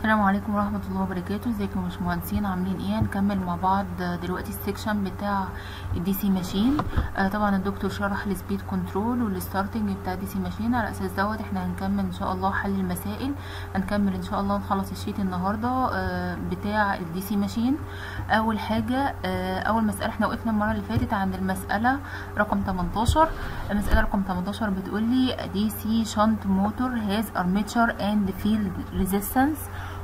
السلام عليكم ورحمة الله وبركاته. ازيكم يا باشمهندسين، عاملين ايه؟ هنكمل مع بعض دلوقتي السكشن بتاع الدي سي ماشين. طبعا الدكتور شرح السبيد كنترول والستارتنج بتاع الدي سي ماشين. على اساس دوت احنا هنكمل ان شاء الله حل المسائل. هنكمل ان شاء الله نخلص الشيت النهارده بتاع الدي سي ماشين. اول حاجة اول مسألة احنا وقفنا المرة اللي فاتت عند المسألة رقم 18. المسألة رقم 18 بتقول لي دي سي شنت موتور هاز ارميتشر اند فيلد ريزيستنس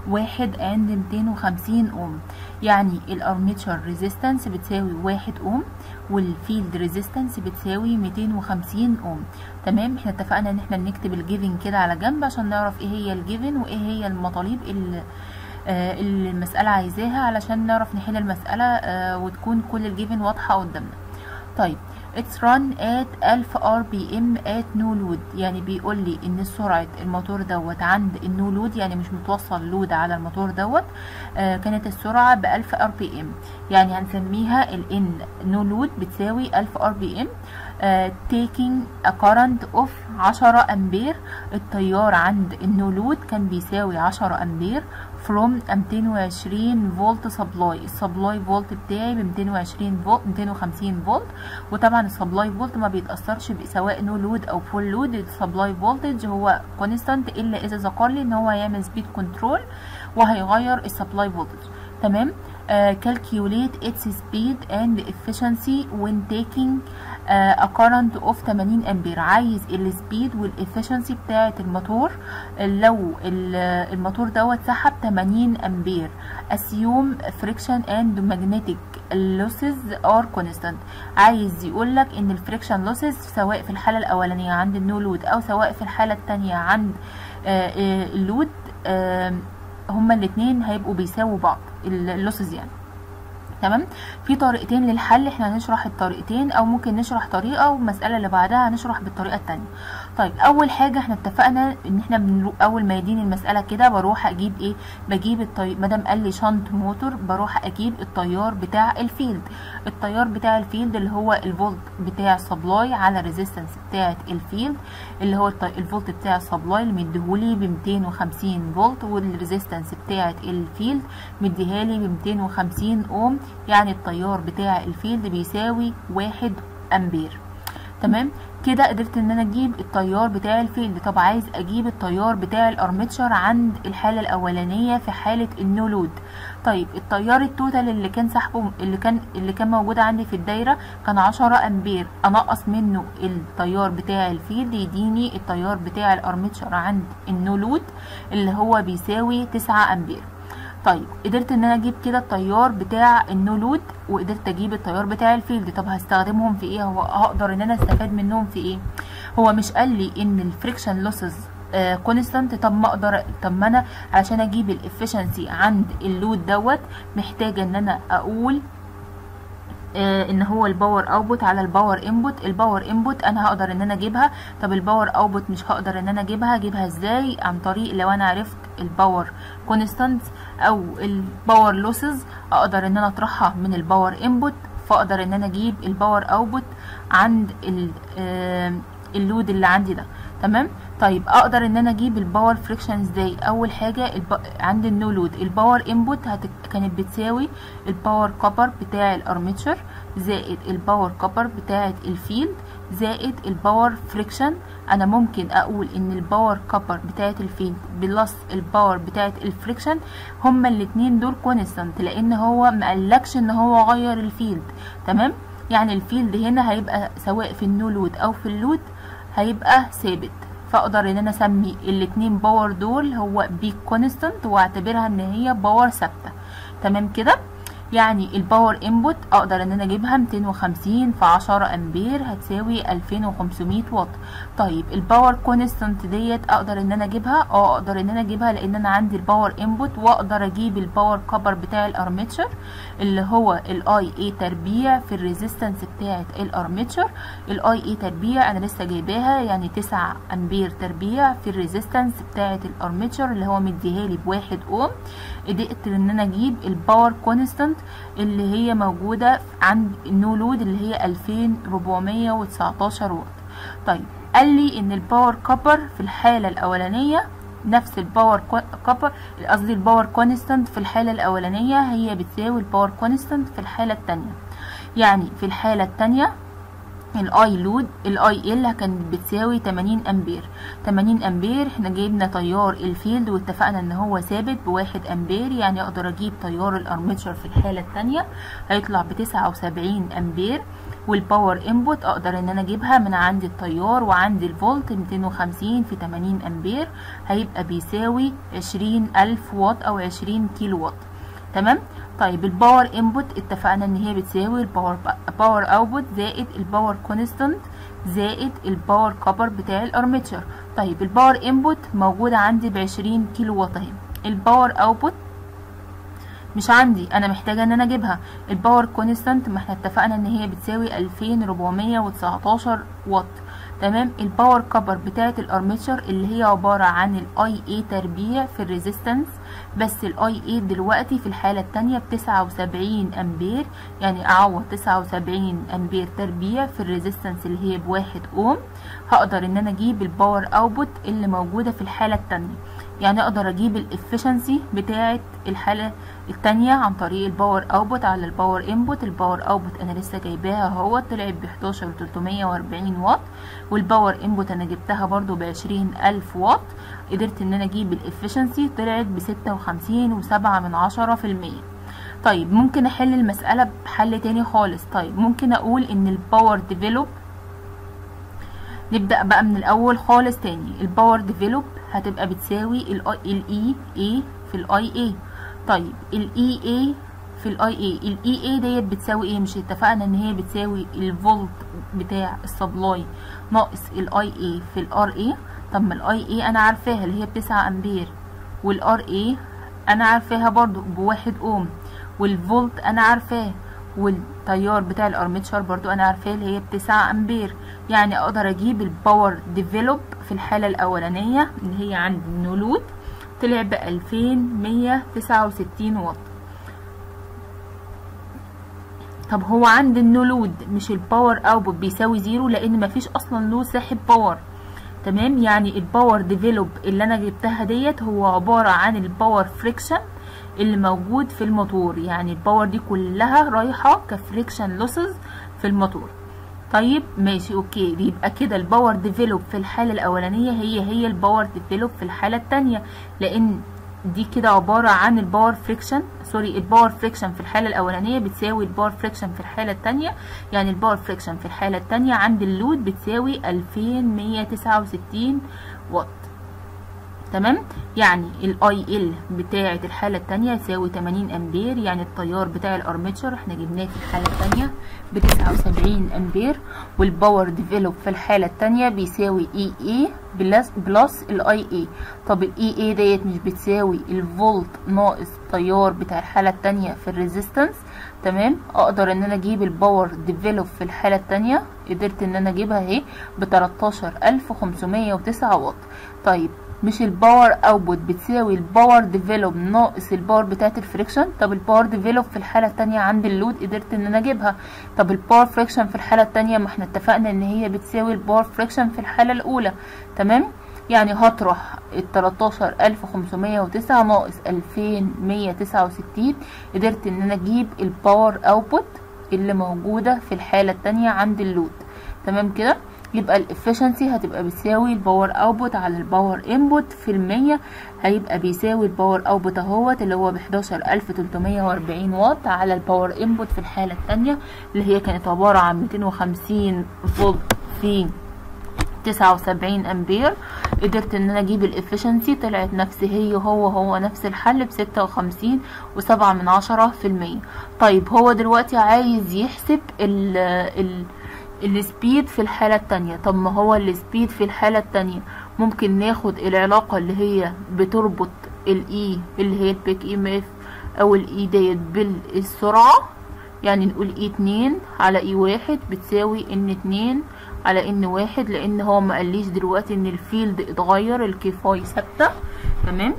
250 اوم. يعني الارميتشر ريزيستنس بتساوي 1 اوم والفيلد ريزيستنس بتساوي 250 اوم. تمام، احنا اتفقنا ان احنا نكتب الجيفن كده على جنب عشان نعرف ايه هي الجيفن وايه هي المطالب اللي المسألة عايزاها، علشان نعرف نحل المسألة وتكون كل الجيفن واضحة قدامنا. طيب It's run at 1000 RPM at no load. يعني بيقول لي ان سرعة الموتور دوت عند النو لود، يعني مش متوصل لود على الموتور دوت، كانت السرعة ب 1000 RPM. يعني هنسميها ال N no load بتساوي 1000 RPM. taking a current of 10 امبير. التيار عند النو لود كان بيساوي 10 امبير from 220 فولت سبلاي. السبلاي فولت بتاعي ب 220 فولت 250 فولت، وطبعا السبلاي فولت ما بيتاثرش سواء نو لود او فول لود. السبلاي فولتج هو كونستانت الا اذا ذكر لي ان هو هيعمل سبيد كنترول وهيغير السبلاي فولتج. تمام. calculate its speed and efficiency when taking a current of 80 امبير. عايز السبيد والافشنسي بتاعه الموتور لو الموتور دوت سحب 80 امبير. assume friction and magnetic losses are constant. عايز يقول لك ان الفريكشن لوسز سواء في الحاله الاولانيه عند النو لود او سواء في الحاله الثانيه عند اللود، هما الاثنين هيبقوا بيساووا بعض اللوسز يعني. تمام. في طريقتين للحل، احنا هنشرح الطريقتين او ممكن نشرح طريقه والمساله اللي بعدها هنشرح بالطريقه الثانيه. طيب اول حاجه احنا اتفقنا ان احنا اول ما يديني المساله كده بروح اجيب ايه؟ بجيب الطيار. ما دام قال لي شنت موتور بروح اجيب التيار بتاع الفيلد. التيار بتاع الفيلد اللي هو الفولت بتاع السبلاي على الريزيستنس بتاعه الفيلد، اللي هو الفولت بتاع السبلاي اللي مديهولي ب 250 فولت، والريزيستنس بتاعه الفيلد مديهالي ب 250 اوم. يعني التيار بتاع الفيلد بيساوي 1 امبير. تمام كده قدرت ان انا اجيب التيار بتاع الفيلد. طب عايز اجيب التيار بتاع الارميتشر عند الحاله الاولانيه في حاله النو لود. طيب التيار التوتال اللي كان سحبه اللي كان موجود عندي في الدايره كان 10 امبير، انقص منه التيار بتاع الفيلد يديني التيار بتاع الارميتشر عند النو لود اللي هو بيساوي 9 امبير. طيب قدرت ان انا اجيب كده التيار بتاع النو لود وقدرت اجيب التيار بتاع الفيلد. طب هستخدمهم في ايه؟ هو هقدر ان انا استفاد منهم في ايه؟ هو مش قال لي ان الفريكشن لوسز كونستانت. طب ما انا عشان اجيب الافشنسي عند اللود دوت محتاجه ان انا اقول ان هو الباور اوتبوت على الباور انبوت. الباور انبوت انا هقدر ان انا اجيبها. طب الباور اوتبوت مش هقدر ان انا اجيبها ازاي؟ عن طريق لو انا عرفت الباور كونستانت او الباور لوسز اقدر ان انا اطرحها من الباور انبوت، فاقدر ان انا اجيب الباور اوتبوت عند اللود اللي عندي ده. تمام. طيب اقدر ان انا اجيب الباور فريكشن ازاي؟ اول حاجه عند النو لود الباور انبوت كانت بتساوي الباور كوبر بتاع الارميتشر زائد الباور كوبر بتاعه الفيلد زائد الباور فريكشن. انا ممكن اقول ان الباور كوبر بتاعه الفيلد بلس الباور بتاعه الفريكشن هما الاثنين دول كونستانت، لان هو ما قالكش ان هو غير الفيلد. تمام. يعني الفيلد هنا هيبقى سواء في النو لود او في اللود هيبقى ثابت، فاقدر ان انا اسمي الاثنين باور دول هو بي كونستانت واعتبرها ان هي باور ثابته. تمام كده. يعني الباور انبوت اقدر ان انا اجيبها 250 في 10 امبير هتساوي 2500 واط. طيب الباور كونستانت ديت اقدر ان انا اجيبها؟ اقدر ان انا اجيبها لان انا عندي الباور انبوت واقدر اجيب الباور كبر بتاع الارميتشر اللي هو الاي اي تربيع في الريزيستنس بتاعه الارميتشر. الاي اي تربيع انا لسه جايباها يعني 9 امبير تربيع في الريزيستنس بتاعه الارميتشر اللي هو مديهالي ب1 اوم. قدرت ان انا اجيب الباور كونستانت اللي هي موجوده عند النو لود اللي هي 2419 واط. طيب قال لي ان الباور كوبر في الحاله الاولانيه نفس الباور كابر، قصدي الباور كونستانت في الحالة الأولانية هي بتساوي الباور كونستانت في الحالة التانية. يعني في الحالة التانية الاي لود الاي ال كانت بتساوي 80 امبير. 80 امبير احنا جبنا تيار الفيلد واتفقنا ان هو ثابت ب1 امبير، يعني اقدر اجيب تيار الارمتشر في الحالة التانية هيطلع ب79 امبير. والباور انبوت اقدر ان انا اجيبها من عند التيار وعند الفولت 250 في 80 امبير هيبقى بيساوي 20,000 واط او 20 كيلو واط. تمام. طيب الباور انبوت اتفقنا ان هي بتساوي الباور اوتبوت زائد الباور كونستانت زائد الباور كابر بتاع الارمتشر. طيب الباور انبوت موجوده عندي ب20 كيلو واط اهي. الباور اوتبوت مش عندي، انا محتاجه ان انا اجيبها. الباور كونستانت ما احنا اتفقنا ان هي بتساوي 2419 واط. تمام. الباور كابر بتاعه الارمتشر اللي هي عباره عن الاي اي تربيع في الريزيستنس، بس الاي اي دلوقتي في الحاله الثانيه ب79 امبير، يعني اعوض 79 امبير تربيع في الريزيستنس اللي هي ب1 اوم. هقدر ان انا اجيب الباور اوتبوت اللي موجوده في الحاله الثانيه، يعني اقدر اجيب الافشنسي بتاعه الحاله الثانيه عن طريق الباور اوتبوت على الباور انبوت. الباور اوتبوت انا لسه جايباها اهو، طلعت ب 11340 واط، والباور انبوت انا جبتها برضو ب 20000 واط. قدرت ان انا اجيب الافشنسي طلعت ب 56.7%. طيب ممكن احل المساله بحل تاني خالص. طيب ممكن اقول ان الباور ديفلوب، نبدأ بقى من الأول خالص تاني. الباور ديفلوب هتبقى بتساوي الاي اي في الاي اي. طيب الاي اي في الاي اي، الاي اي ديت بتساوي ايه؟ مش اتفقنا ان هي بتساوي الفولت بتاع السبلاي ناقص الاي اي في الار اي. طب ما الاي اي انا عارفاها اللي هي ب9 امبير، والار اي انا عارفاها برضو ب1 اوم، والفولت انا عارفاه، والتيار بتاع الارمتشر برضو انا عارفاه اللي هي ب9 امبير. يعني اقدر اجيب الباور ديفلوب في الحالة الاولانية اللي هي عند النو لود طلع ب 2169 واط. طب هو عند النو لود مش الباور اوتبوت بيساوي زيرو لان مفيش اصلا له ساحب باور. تمام. يعني الباور ديفلوب اللي انا جبتها ديت هو عبارة عن الباور فريكشن اللي موجود في الموتور، يعني الباور دي كلها رايحة كفريكشن لوسز في الموتور. طيب ماشي اوكي، يبقى كده الباور ديفلوب في الحالة الاولانية هي الباور ديفلوب في الحالة التانية، لان دي كده عبارة عن الباور فريكشن، سوري الباور فريكشن في الحالة الاولانية بتساوي الباور فريكشن في الحالة التانية، يعني الباور فريكشن في الحالة التانية عند اللود بتساوي 2169 واط. تمام. يعني الاي ال بتاعه الحاله الثانيه تساوي 80 امبير، يعني التيار بتاع الارمتشر احنا جبناه في الحاله الثانيه ب 79 امبير، والباور ديفلوب في الحاله الثانيه بيساوي اي اي بلس الاي اي. طب الاي اي ديت مش بتساوي الفولت ناقص التيار بتاع الحاله الثانيه في الريزيستنس. تمام. اقدر ان انا اجيب الباور ديفلوب في الحاله الثانيه، قدرت ان انا اجيبها اهي ب 13509 واط. طيب مش الباور اوتبوت بتساوي الباور ديفلوب ناقص الباور بتاعت الفريكشن؟ طب الباور ديفلوب في الحاله الثانيه عند اللود قدرت ان انا اجيبها. طب الباور فريكشن في الحاله الثانيه ما احنا اتفقنا ان هي بتساوي الباور فريكشن في الحاله الاولى. تمام. يعني هطرح ال 13509 ناقص 2169، قدرت ان انا اجيب الباور اوتبوت اللي موجوده في الحاله الثانيه عند اللود. تمام كده. يبقى الافشنسي هتبقى بتساوي الباور اوتبوت على الباور انبوت في المية، هيبقى بيساوي الباور اوتبوت اهوت اللي هو ب 11340 واط على الباور انبوت في الحالة التانية اللي هي كانت عبارة عن 250 فولت في 79 امبير. قدرت ان انا اجيب الافشنسي طلعت نفس هو نفس الحل ب 56.7%. طيب هو دلوقتي عايز يحسب السبيد في الحالة التانية. طب ما هو السبيد في الحالة التانية ممكن ناخد العلاقة اللي هي بتربط الاي اللي هي البيك ام اف او الاي ديت بالسرعة، يعني نقول اي 2 على اي 1 بتساوي ان 2 على ان 1، لان هو ما قاليش دلوقتي ان الفيلد اتغير، الكي فاي ثابتة. تمام.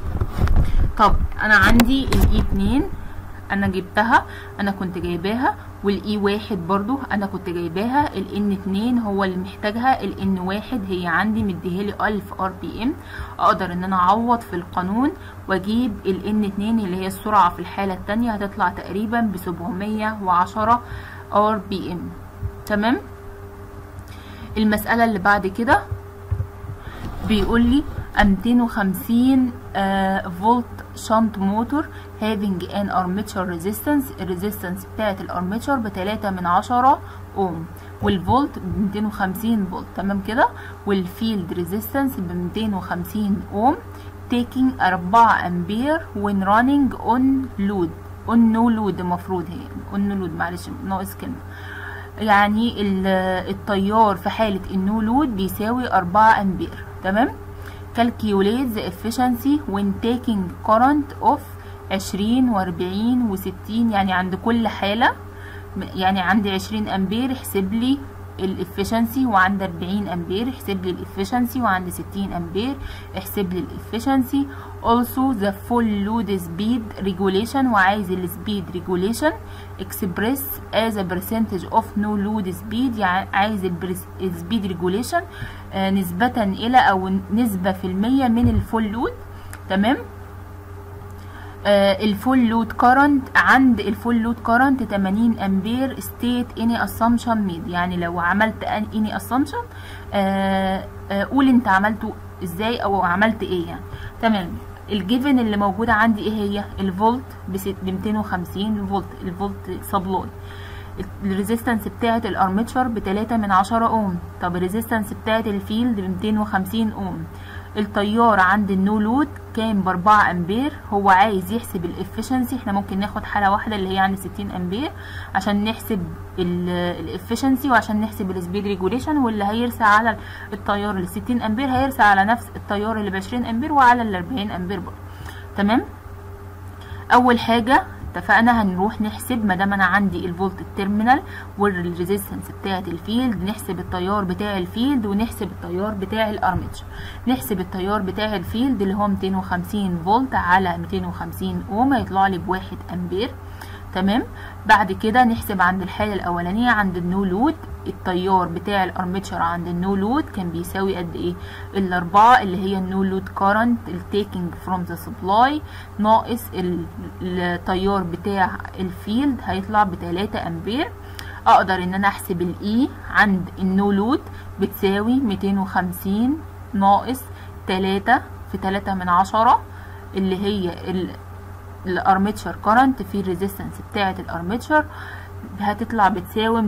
طب انا عندي الاي 2 انا جبتها، انا كنت جايباها والاي 1 برضو انا كنت جايباها، الان 2 هو اللي محتاجها، الان 1 هي عندي مديهالي 1000 ار بي ام. اقدر ان انا اعوض في القانون واجيب الان 2 اللي هي السرعه في الحاله الثانيه هتطلع تقريبا ب 710 ار بي ام. تمام. المساله اللي بعد كده بيقول لي 250 فولت شنط موتور having an armature resistance، الريزيستنس بتاعت الارميتشر بتلاتة من 10 اوم، والفولت ب 250 فولت. تمام كده. والفيلد ريزيستنس ب 250 اوم taking 4 امبير when running on load on no load. المفروض هي on no load، معلش ناقص كلمة. يعني التيار في حالة النو لود بيساوي 4 امبير. تمام. calculate the efficiency when taking current of 20 و40 و60، يعني عند كل حالة، يعني عندي 20 امبير احسب لي الافشنسي، وعند 40 امبير احسب لي الافشنسي، وعند 60 امبير احسب لي الافشنسي. also the full load speed regulation، وعايز السبيد regulation express as a percentage of no load speed، يعني عايز السبيد regulation نسبة الى او نسبة في المية من الفول لود. تمام. الفول لود كارنت، عند الفول لود كارنت 80 امبير state any assumption made، يعني لو عملت any assumption قول انت عملته ازاي او عملت ايه يعني. تمام. الجيفن اللي موجوده عندي ايه هي؟ الفولت ب 250 فولت، الفولت سبلاي. الريزيستنس بتاعه الارميتشر ب 3 من 10 اوم. طب الريزيستنس بتاعه الفيلد ب 250 اوم. التيار عند النو لود كان ب 4 امبير. هو عايز يحسب الافشنسي، احنا ممكن ناخد حاله واحده اللي هي عند 60 امبير عشان نحسب الافشنسي وعشان نحسب السبيد ريجوليشن، واللي هيرسى على التيار ال 60 امبير هيرسى على نفس التيار اللي ب 20 امبير وعلى ال 40 امبير برضه. تمام. اول حاجه اتفقنا هنروح نحسب، ما دام انا عندي الفولت التيرمينال والريزيستنس بتاعه الفيلد، نحسب التيار بتاع الفيلد ونحسب التيار بتاع الارميتشر. نحسب التيار بتاع الفيلد اللي هو 250 فولت على 250 اوم هيطلع لي ب1 امبير. تمام. بعد كده نحسب عند الحاله الاولانيه عند النو لود التيار بتاع الارميتشر عند النو لود كان بيساوي قد ايه؟ الاربعه اللي هي النو لود كارنت التيكينج فروم ذا سبلاي ناقص التيار بتاع الفيلد هيطلع ب3 امبير. اقدر ان انا احسب الاي عند النو لود بتساوي 250 ناقص 3 في 3 من 10 اللي هي الارميتشر كارنت في الريزيستنس بتاعه الارميتشر هتطلع بتساوي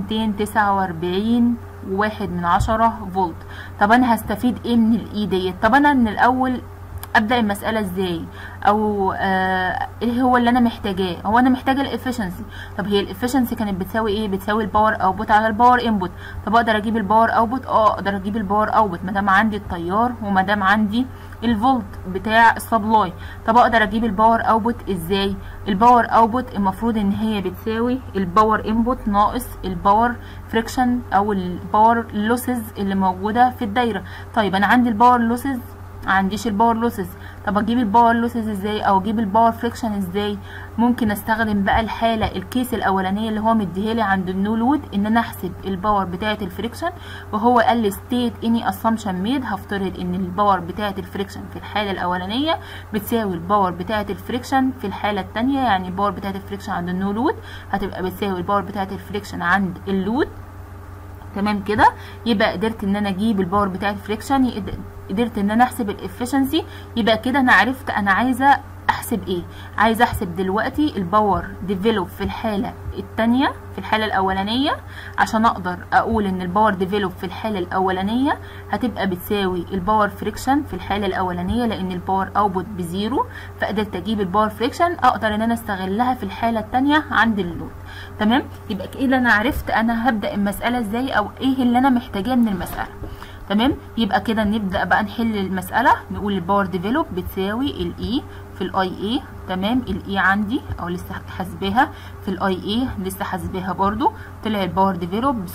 249 و1 من 10 فولت. طب انا هستفيد ايه من الاي ديت؟ طب انا من الاول ابدا المساله ازاي؟ او ايه هو اللي انا محتاجاه؟ هو انا محتاجه الافشنسي. طب هي الافشنسي كانت بتساوي ايه؟ بتساوي الباور اوتبوت على الباور انبوت. طب اقدر اجيب الباور اوتبوت؟ اقدر اجيب الباور اوتبوت ما دام عندي التيار وما دام عندي الفولت بتاع السبلاي. طب اقدر اجيب الباور اوتبوت ازاي؟ الباور اوتبوت المفروض ان هي بتساوي الباور انبوت ناقص الباور فريكشن او الباور لوسز اللي موجوده في الدايره. طيب انا عندي الباور لوسز، ما عنديش الباور لوسز. طب اجيب الباور لوسز ازاي او اجيب الباور فريكشن ازاي؟ ممكن استخدم بقى الحاله الكيس الاولانيه اللي هو مديهالي عند النو لود ان انا احسب الباور بتاعه الفريكشن، وهو قال لي ستيت اني اسامبشن ميد. هفترض ان الباور بتاعه الفريكشن في الحاله الاولانيه بتساوي الباور بتاعه الفريكشن في الحاله الثانيه، يعني الباور بتاعه الفريكشن عند النو لود هتبقى بتساوي الباور بتاعه الفريكشن عند اللود. تمام كده. يبقى قدرت ان انا اجيب الباور بتاع الفريكشن، قدرت ان انا احسب الافشنسي. يبقى كده انا عرفت انا عايزه احسب ايه. عايزه احسب دلوقتي الباور ديفلوب في الحاله الثانيه في الحاله الاولانيه، عشان اقدر اقول ان الباور ديفلوب في الحاله الاولانيه هتبقى بتساوي الباور فريكشن في الحاله الاولانيه، لان الباور اوتبوت بزيرو، فقدرت اجيب الباور فريكشن اقدر ان انا استغلها في الحاله الثانيه عند اللود. تمام. يبقى كده انا عرفت انا هبدا المساله ازاي او ايه اللي انا محتاجاه من المساله. تمام. يبقى كده نبدا بقى نحل المساله. نقول الباور ديفلوب بتساوي الاي في الاي اي. تمام. الاي عندي او لسه حاسباها في الاي اي، لسه حاسباها برضو، طلع الباور ديفلوب ب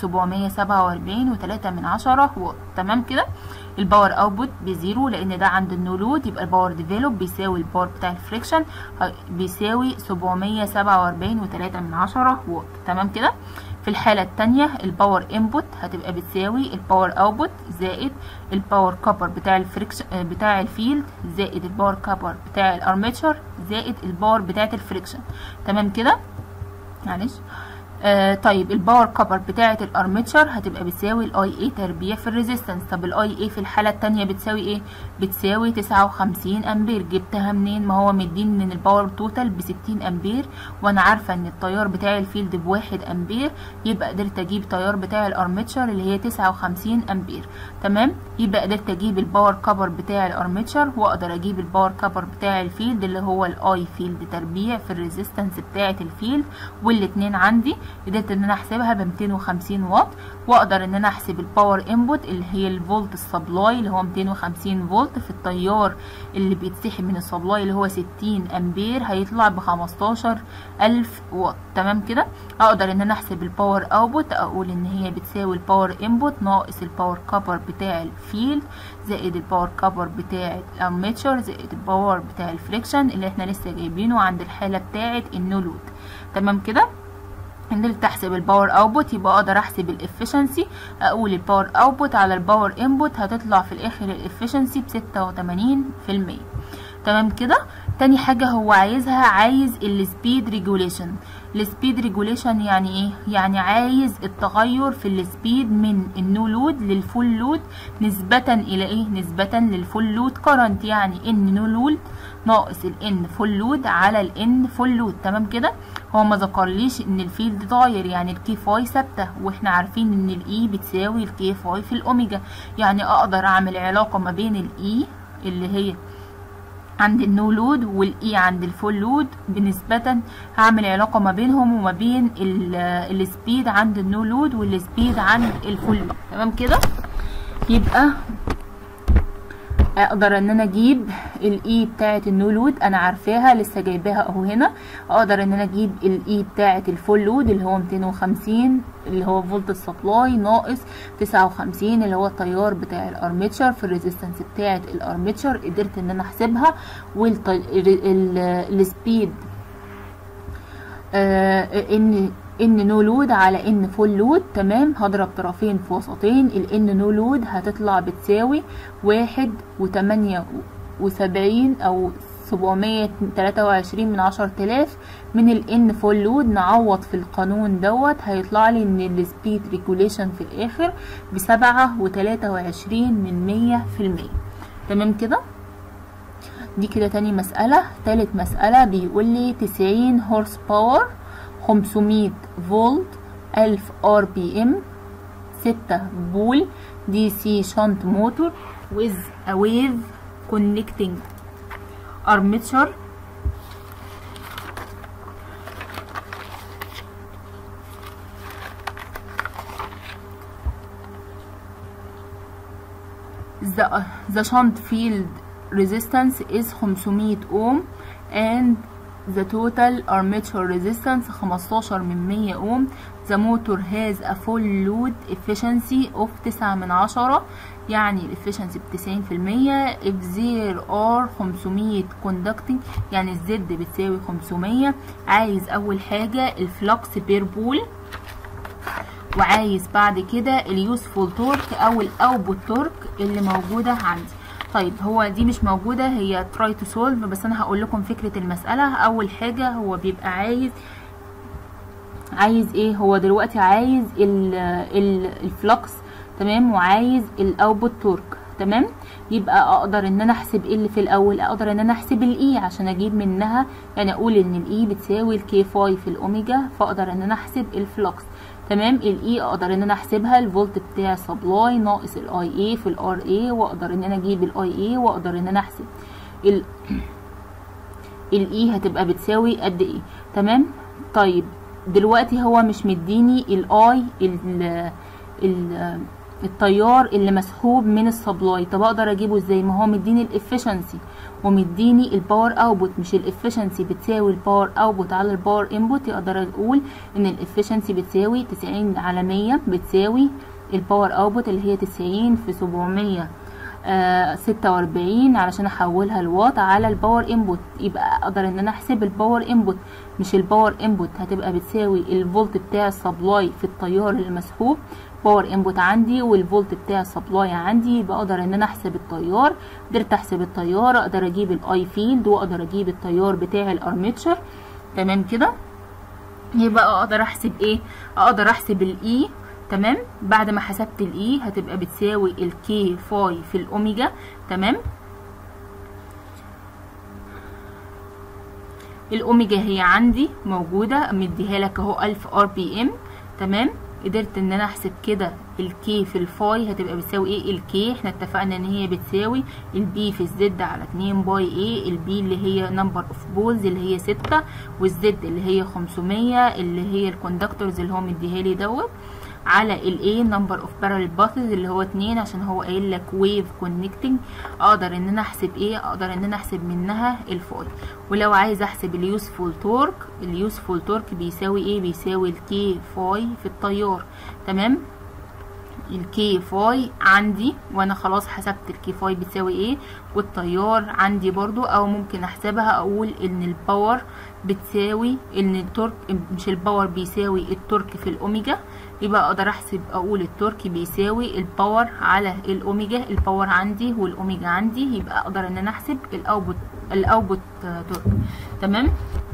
747.3 واط. تمام كده. الباور اوتبوت بزيرو لان ده عند النو لود، يبقى الباور ديفلوب بيساوي الباور بتاع الفريكشن بيساوي 747.3 واط. تمام كده. في الحالة التانية الباور انبوت هتبقى بتساوي الباور اوتبوت زائد الباور كابر بتاع الفريكشن بتاع الفيلد زائد الباور كابر بتاع الارميتشر زائد الباور بتاعة الفريكشن. تمام كده. معلش. طيب الباور كابر بتاعه الارميتشر هتبقى بتساوي الاي اي تربيع في الريزيستنس. طب الاي اي في الحاله الثانيه بتساوي ايه؟ بتساوي 59 امبير. جبتها منين؟ ما هو مدين ان الباور توتال ب 60 امبير، وانا عارفه ان التيار بتاع الفيلد ب1 امبير، يبقى قدرت اجيب التيار بتاع الارميتشر اللي هي 59 امبير. تمام. يبقى قدرت اجيب الباور كابر بتاع الارميتشر، واقدر اجيب الباور كابر بتاع الفيلد اللي هو الاي فيلد تربيع في الريزيستنس بتاعه الفيلد، والاثنين عندي قدرت ان انا احسبها ب 250 واط. واقدر ان انا احسب الباور انبوت اللي هي الفولت السبلاي اللي هو 250 فولت في التيار اللي بيتسحب من السبلاي اللي هو 60 امبير، هيطلع ب 15000 واط. تمام كده. اقدر ان انا احسب الباور اوتبوت، اقول ان هي بتساوي الباور انبوت ناقص الباور كابر بتاع الفيلد زائد الباور كابر بتاع الاميتشر زائد الباور بتاع الفريكشن اللي احنا لسه جايبينه عند الحاله بتاعه النو لود. تمام كده. قدرت احسب الباور اوتبوت، يبقى اقدر احسب الافشنسي، اقول الباور اوتبوت على الباور انبوت هتطلع في الاخر الافشنسي ب 86%. تمام كده. تاني حاجة هو عايز السبيد ريجوليشن. السبيد ريجوليشن يعني ايه؟ يعني عايز التغير في السبيد من النو لود للفول لود نسبة الى ايه؟ نسبة للفول لود كارنت، يعني ان نو لود ناقص الان فول لود على الان فول لود. تمام كده. هو ما ذكرليش ان الفيلد اتغير، يعني الكي فاي ثابته، واحنا عارفين ان الاي بتساوي الكي فاي في الاوميجا، يعني اقدر اعمل علاقه ما بين الاي اللي هي عند النو لود والاي عند الفول لود، بنسبة هعمل علاقة ما بينهم وما بين السبيد عند النو لود والسبيد عند الفول لود. تمام كده. يبقى اقدر ان انا اجيب الاي بتاعه النو لود، انا عارفاها لسه جايباها اهو هنا. اقدر ان انا اجيب الاي بتاعه الفول لود اللي هو 250 اللي هو فولت سبلاي ناقص 59 اللي هو التيار بتاع الارميتشر في الريزيستنس بتاعه الارميتشر. قدرت ان انا احسبها. والسبيد ان نو لود على ان فول لود. تمام. هضرب طرفين في وسطين. الان نو لود هتطلع بتساوي 1.78 او 723 من 10,000 من الان فول لود. نعوض في القانون دوت هيطلع لي ان السبيد ريجوليشن في الاخر ب7.23 من 100%. تمام كده. دي كده تاني مسألة. تالت مسألة بيقول لي 90 هورس باور 500 فولت 1000 ار بي ام 6 بول دي سي شنت موتور with a wave connecting armature the shunt field resistance is 500 ohm and the total armature resistance 15 من 100 ohm. the motor has a full load efficiency of 9/10، يعني الافشنسي ب90%. if there are 500 conducting، يعني الزد بتساوي 500. عايز اول حاجة الفلكس بير بول، وعايز بعد كده اليوسفول تورك او الاوتبوت تورك اللي موجودة عندي. طيب هو دي مش موجودة، هي try to solve، بس انا هقول لكم فكرة المسألة. اول حاجة هو بيبقى عايز ايه؟ هو دلوقتي عايز الفلكس. تمام. وعايز الاوتبوت تورك. تمام. يبقى اقدر ان انا احسب ايه اللي في الاول؟ اقدر ان انا احسب الاي عشان اجيب منها، يعني اقول ان الاي بتساوي الكي فاي في الاوميجا، فاقدر ان انا احسب الفلكس. تمام. الاي اقدر ان انا احسبها الفولت بتاع سبلاي ناقص الاي اي في الار اي، واقدر ان انا اجيب الاي اي، واقدر ان انا احسب الاي هتبقى بتساوي قد ايه. تمام. طيب دلوقتي هو مش مديني الاي التيار اللي مسحوب من السبلاي. طب اقدر اجيبه ازاي؟ ما هو مديني الافشنسي ومديني الباور اوتبوت، مش الافشنسي بتساوي الباور اوتبوت على الباور انبوت. اقدر اقول ان الافشنسي بتساوي 90 على 100 بتساوي الباور اوتبوت اللي هي 90 في 746 علشان احولها لواط على الباور انبوت. يبقى اقدر ان انا احسب الباور انبوت، مش الباور انبوت هتبقى بتساوي الفولت بتاع السبلاي في التيار المسحوب، باور انبوت عندي والفولت بتاع السبلاي عندي. يبقى اقدر ان انا احسب التيار. قدرت احسب التيار اقدر اجيب الاي فيلد واقدر اجيب التيار بتاع الارميتشر. تمام كده. يبقى اقدر احسب ايه؟ اقدر احسب الاي. تمام. بعد ما حسبت الاي هتبقى بتساوي الكي فاي في الاوميجا. تمام. الاوميجا هي عندي موجوده مديها لك اهو 1000 ار بي ام. تمام. قدرت ان انا احسب كده الكي في الفاي هتبقى بتساوي ايه؟ الكي احنا اتفقنا ان هي بتساوي البي في الزد على 2 باي ايه، البي اللي هي نمبر اوف بولز اللي هي 6 والزد اللي هي 500 اللي هي الكوندكتورز اللي هو مديها لي دوت، على الايه نمبر اوف بارل باثز اللي هو 2 عشان هو قايل لك ويف كونكتنج. اقدر ان انا احسب ايه؟ اقدر ان انا احسب منها الفاي. ولو عايز احسب اليوسفول تورك، اليوسفول تورك بيساوي ايه؟ بيساوي الكي فاي في التيار. تمام. الكي فاي عندي وانا خلاص حسبت الكي فاي بتساوي ايه والتيار عندي برضو، او ممكن احسبها اقول ان الباور بتساوي ان التورك، مش الباور بيساوي التورك في الاوميجا. يبقى اقدر احسب اقول التورك بيساوي الباور على الاوميجا. الباور عندي والاوميجا عندي، يبقى اقدر ان انا احسب الاوتبوت تورك. تمام.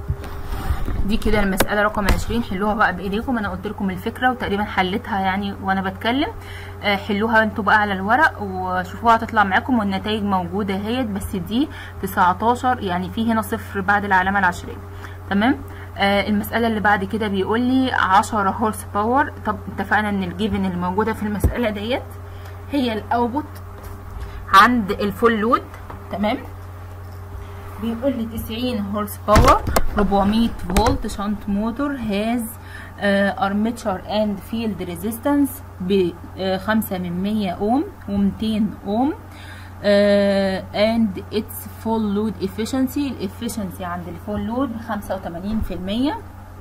دي كده المسألة رقم 20. حلوها بقى بايديكم. انا قلت لكم الفكرة وتقريبا حلتها يعني وانا بتكلم. حلوها انتوا بقى على الورق وشوفوها هتطلع معاكم، والنتائج موجودة اهيت، بس دي 19 يعني في هنا صفر بعد العلامة العشرية. تمام. المسألة اللي بعد كده بيقول لي 10 هورس باور. طب اتفقنا ان الجيفن اللي موجودة في المسألة ديت هي الاوتبوت عند الفول لود. تمام. بيقول لي 90 هورس باور 400 فولت شنط موتور هاز ارميتشر اند فيلد ريزيستنس ب 5 من 100 اوم و200 اوم and its full load efficiency. الافشنسي عند الفول لود 85%.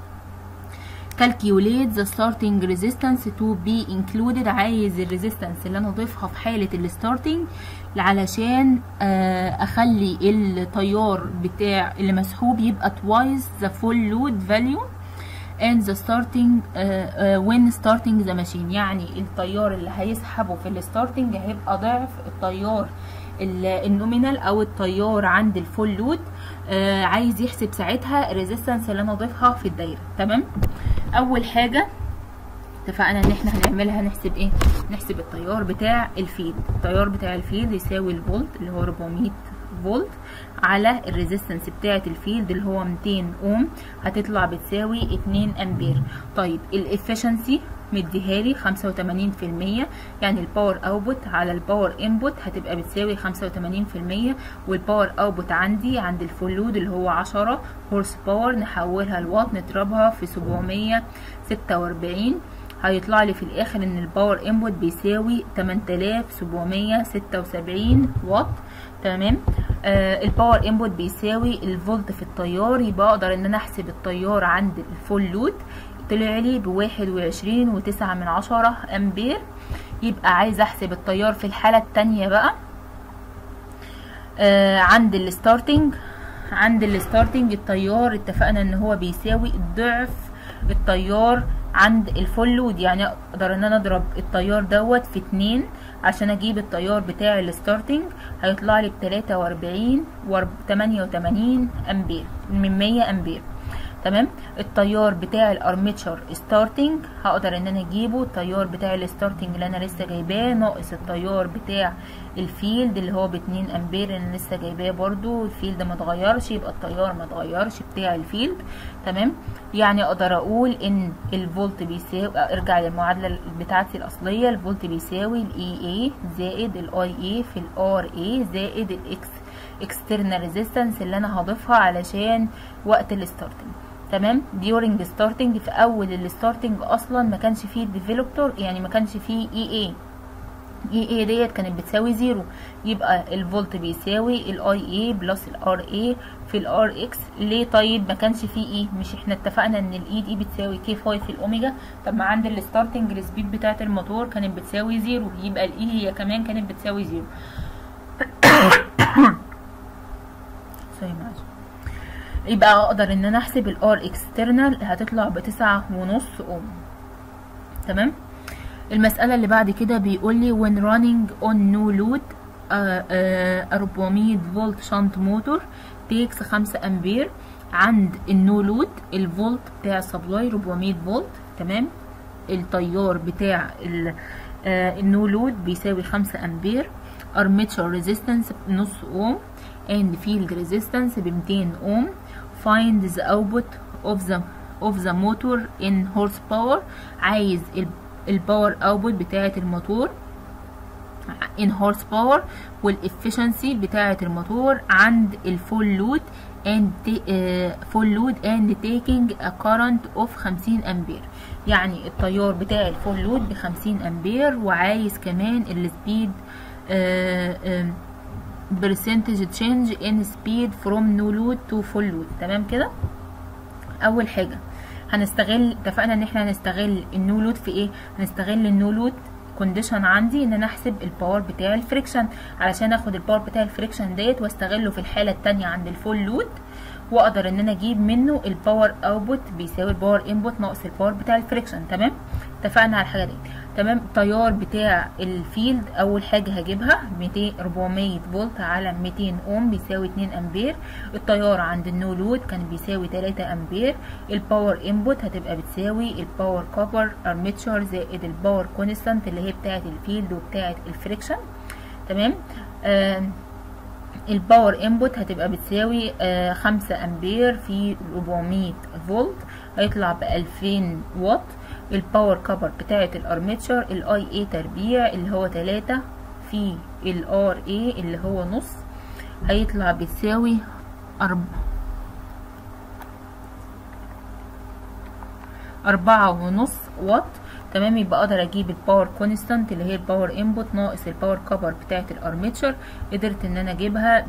calculate the starting resistance to be included. عايز الريزيستنس اللي انا اضيفها في حالة الستارتنج علشان اخلي التيار بتاع اللي مسحوب يبقى twice the full load value and the starting when starting the machine. يعني التيار اللي هيسحبه في الستارتنج هيبقى ضعف التيار النومينال او التيار عند الفول لود. عايز يحسب ساعتها الريزيستنس اللي انا اضيفها في الدايره. تمام. اول حاجه اتفقنا ان احنا هنعملها نحسب ايه؟ نحسب التيار بتاع الفيلد. التيار بتاع الفيلد يساوي الفولت اللي هو 400 فولت على الريزيستنس بتاعه الفيلد اللي هو 200 اوم، هتطلع بتساوي 2 امبير. طيب الافشنسي مديهالي 85%، يعني الباور اوتبوت على الباور انبوت هتبقى بتساوي 85%، والباور اوتبوت عندي عند الفول لود اللي هو 10 هورس باور نحولها لواط نضربها في 746 هيطلع لي في الاخر ان الباور انبوت بيساوي 8776 واط. تمام. الباور انبوت بيساوي الفولت في التيار، يبقى اقدر ان انا احسب التيار عند الفول لود طلع لي ب21.9 امبير. يبقى عايز احسب التيار في الحالة التانية بقى عند الستارتنج. عند الستارتنج التيار اتفقنا ان هو بيساوي ضعف التيار عند الفول لود، يعني اقدر ان انا اضرب التيار دوت في 2 عشان اجيب التيار بتاع الستارتنج، هيطلع لي ب43.88 امبير من 100 امبير. تمام. التيار بتاع الارميتشر ستارتنج هقدر ان انا اجيبه التيار بتاع الستارتنج اللي انا لسه جايباه ناقص التيار بتاع الفيلد اللي هو ب2 امبير اللي انا لسه جايباه برضو. الفيلد ما اتغيرش يبقى التيار ما اتغيرش بتاع الفيلد. تمام. يعني اقدر اقول ان الفولت بيساوي، ارجع للمعادله بتاعتي الاصليه، الفولت بيساوي الاي اي زائد الاي اي في الار اي زائد الاكس اكسترنال ريزيستنس اللي انا هضيفها علشان وقت الستارتنج. تمام. during starting في اول الستارتنج اصلا ما كانش فيه ديفلوبتور، يعني ما كانش فيه اي اي، اي ديت كانت بتساوي 0، يبقى الفولت بيساوي الاي اي بلس الار اي في الار اكس. ليه طيب ما كانش فيه اي؟ مش احنا اتفقنا ان الاي دي بتساوي كي 5 في الاوميجا؟ طب ما عند الستارتنج السبيد بتاعه الموتور كانت بتساوي 0، يبقى الاي هي كمان كانت بتساوي 0. يبقى اقدر ان انا احسب الار اكسترنال، هتطلع ب9.5 اوم. تمام. المسألة اللي بعد كده بيقول لي when running on no load 400 فولت شنط موتور takes 5 امبير. عند النو لود الفولت بتاع السبلاي 400 فولت. تمام. التيار بتاع النو لود بيساوي 5 امبير. armature resistance نص اوم and field resistance ب200 اوم. find the output of the motor in horsepower. عايز الباور اوتبوت بتاعه الموتور in horsepower والافشنسي بتاعه الموتور عند الفول لود and taking a current of 50 امبير. يعني التيار بتاع الفول لود ب50 امبير، وعايز كمان السبيد percentage change in speed from no load to full load. تمام كده. اول حاجه اتفقنا ان احنا هنستغل النو لود في ايه؟ هنستغل النو لود كونديشن عندي ان انا احسب الباور بتاع الفريكشن، علشان اخد الباور بتاع الفريكشن ديت واستغله في الحاله الثانيه عند الفول لود، واقدر ان انا اجيب منه الباور اوتبوت بيساوي الباور انبوت ناقص الباور بتاع الفريكشن. تمام. اتفقنا على الحاجه دي. تمام. التيار بتاع الفيلد اول حاجه هجيبها 400 فولت على 200 اوم بيساوي 2 امبير. التيار عند النو لود كان بيساوي 3 امبير. الباور انبوت هتبقى بتساوي الباور كوبر ارميتشر زائد الباور كونستانت اللي هي بتاعه الفيلد وبتاعه الفريكشن. تمام. الباور انبوت هتبقى بتساوي 5 امبير في 400 فولت، هيطلع ب2000 واط. الباور كبر بتاعه الارميتشر الاي اي تربيع اللي هو 3 في الار اي اللي هو نص، هيطلع بتساوي 4.5 واط. تمام. يبقى اقدر اجيب الباور كونستانت اللي هي الباور انبوت ناقص الباور كبر بتاعه الارميتشر، قدرت ان انا اجيبها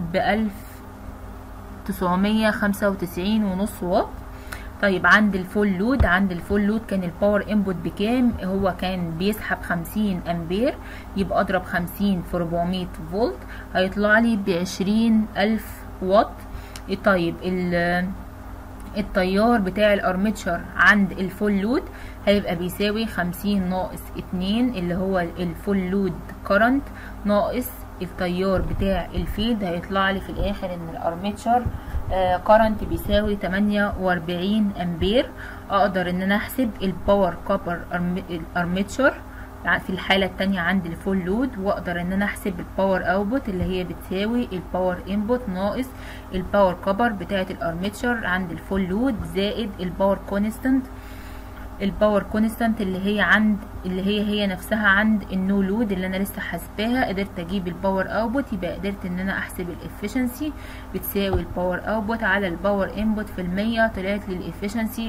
ب1995.5 واط. طيب عند الفول لود كان الباور انبوت بكام؟ هو كان بيسحب 50 امبير، يبقى اضرب 50 في 400 فولت هيطلع لي ب20,000 واط. طيب التيار بتاع الارميتشر عند الفول لود هيبقى بيساوي 50 ناقص 2 اللي هو الفول لود كرنت ناقص التيار بتاع الفيلد، هيطلع لي في الاخر ان الارميتشر كرنت بيساوي 48 امبير. اقدر ان انا احسب الباور كوبر ارميتشر في الحاله الثانيه عند الفول لود، واقدر ان انا احسب الباور اوتبوت اللي هي بتساوي الباور انبوت ناقص الباور كوبر بتاعه الارميتشر عند الفول لود زائد الباور كونستانت اللي هي نفسها عند النو لود اللي انا لسه حاسباها. قدرت اجيب الباور اوتبوت، يبقى قدرت ان انا احسب الافشنسي بتساوي الباور اوتبوت على الباور انبوت في المية، طلعت لي الافشنسي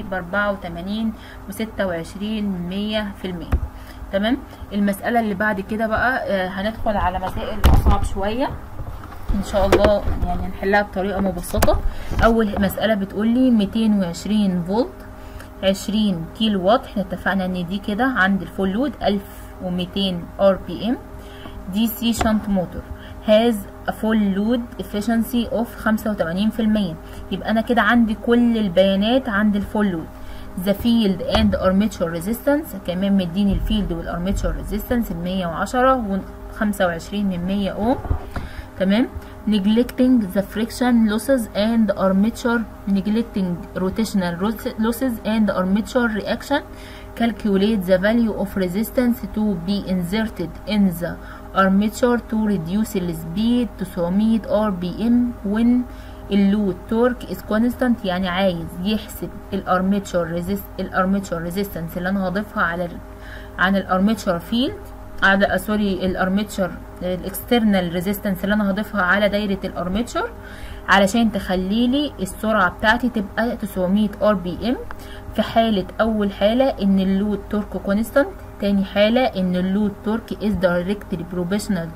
ب84.26%. تمام. المسألة اللي بعد كده بقى هندخل على مسائل اصعب شوية ان شاء الله، يعني نحلها بطريقة مبسطة. اول مسألة بتقول لي 220 فولت 20 كيلو واط. احنا اتفقنا ان دي كده عند الفول لود 1200 ار بي ام دي سي شنط موتور has a full load efficiency of 85%. يبقى انا كده عندي كل البيانات عند الفول لود. the field and armature resistance كمان مديني الفيلد والارميتشر ريزيستنس 110 و25 من 100 اوم. تمام. neglecting the friction losses and armature neglecting rotational losses and armature reaction calculate the value of resistance to be inserted in the armature to reduce the speed to 900 rpm when اللود تورك is constant. يعني عايز يحسب الارميتشر ريزيستنس اللي انا هضيفها عن الارميتشر فيلد على الارميتشر الاكسترنال ريزيستنس اللي انا هضيفها على دايره الارميتشر علشان تخلي لي السرعه بتاعتي تبقى 900 ار بي ام في حاله اول حاله ان اللود تورك كونستانت تاني حالة ان اللود تورك is directly proportional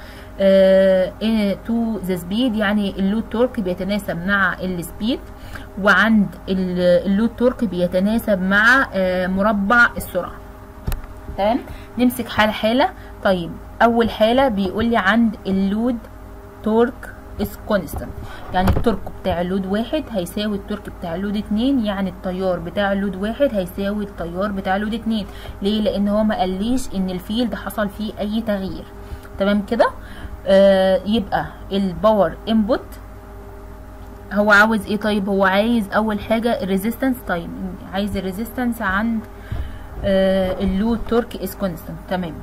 to the speed، يعني اللود تورك بيتناسب مع السبيد، وعند اللود تورك بيتناسب مع مربع السرعة. تمام. نمسك حالة حالة. طيب اول حالة بيقول لي عند اللود تورك is constant، يعني التورك بتاع اللود 1 هيساوي التورك بتاع اللود 2، يعني التيار بتاع اللود 1 هيساوي التيار بتاع اللود 2. ليه؟ لان هو ما قاليش ان الفيلد حصل فيه اي تغيير. تمام كده. يبقى الباور انبوت هو عاوز ايه؟ طيب هو عايز اول حاجه الريزيستنس. طيب عايز الريزيستنس عند اللود تورك is constant. تمام.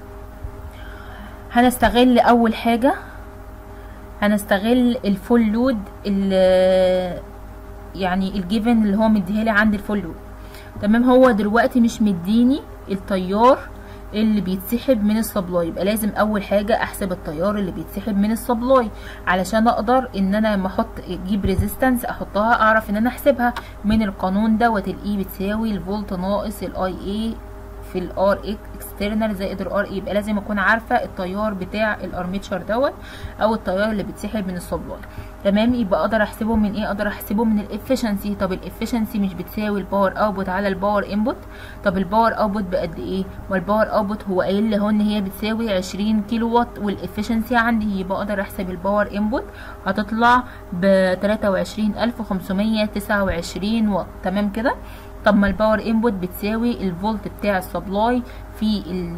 هنستغل اول حاجه، هنستغل الفول لود يعني الجيفن اللي هو مديهالي عند الفول لود. تمام. هو دلوقتي مش مديني التيار اللي بيتسحب من السبلاي، يبقى لازم اول حاجه احسب التيار اللي بيتسحب من السبلاي علشان اقدر ان انا لما اجيب ريزيستنس احطها اعرف ان انا احسبها من القانون دوت. الاي بتساوي الفولت ناقص الاي اي في الار اكسترنال زائد الار اي. يبقى لازم اكون عارفه التيار بتاع الارميتشر دوت او التيار اللي بيتسحب من السبلاي. تمام. يبقى اقدر احسبه من ايه؟ اقدر احسبه من الافشنسي. طب الافشنسي مش بتساوي الباور اوتبوت على الباور انبوت؟ طب الباور اوتبوت بقد ايه؟ والباور اوتبوت هو قايل لي ان هي بتساوي 20 كيلو وات والافشنسي عندي، يبقى اقدر احسب الباور انبوت هتطلع ب 23529 واط. تمام كده. طب ما الباور انبوت بتساوي الفولت بتاع السبلاي في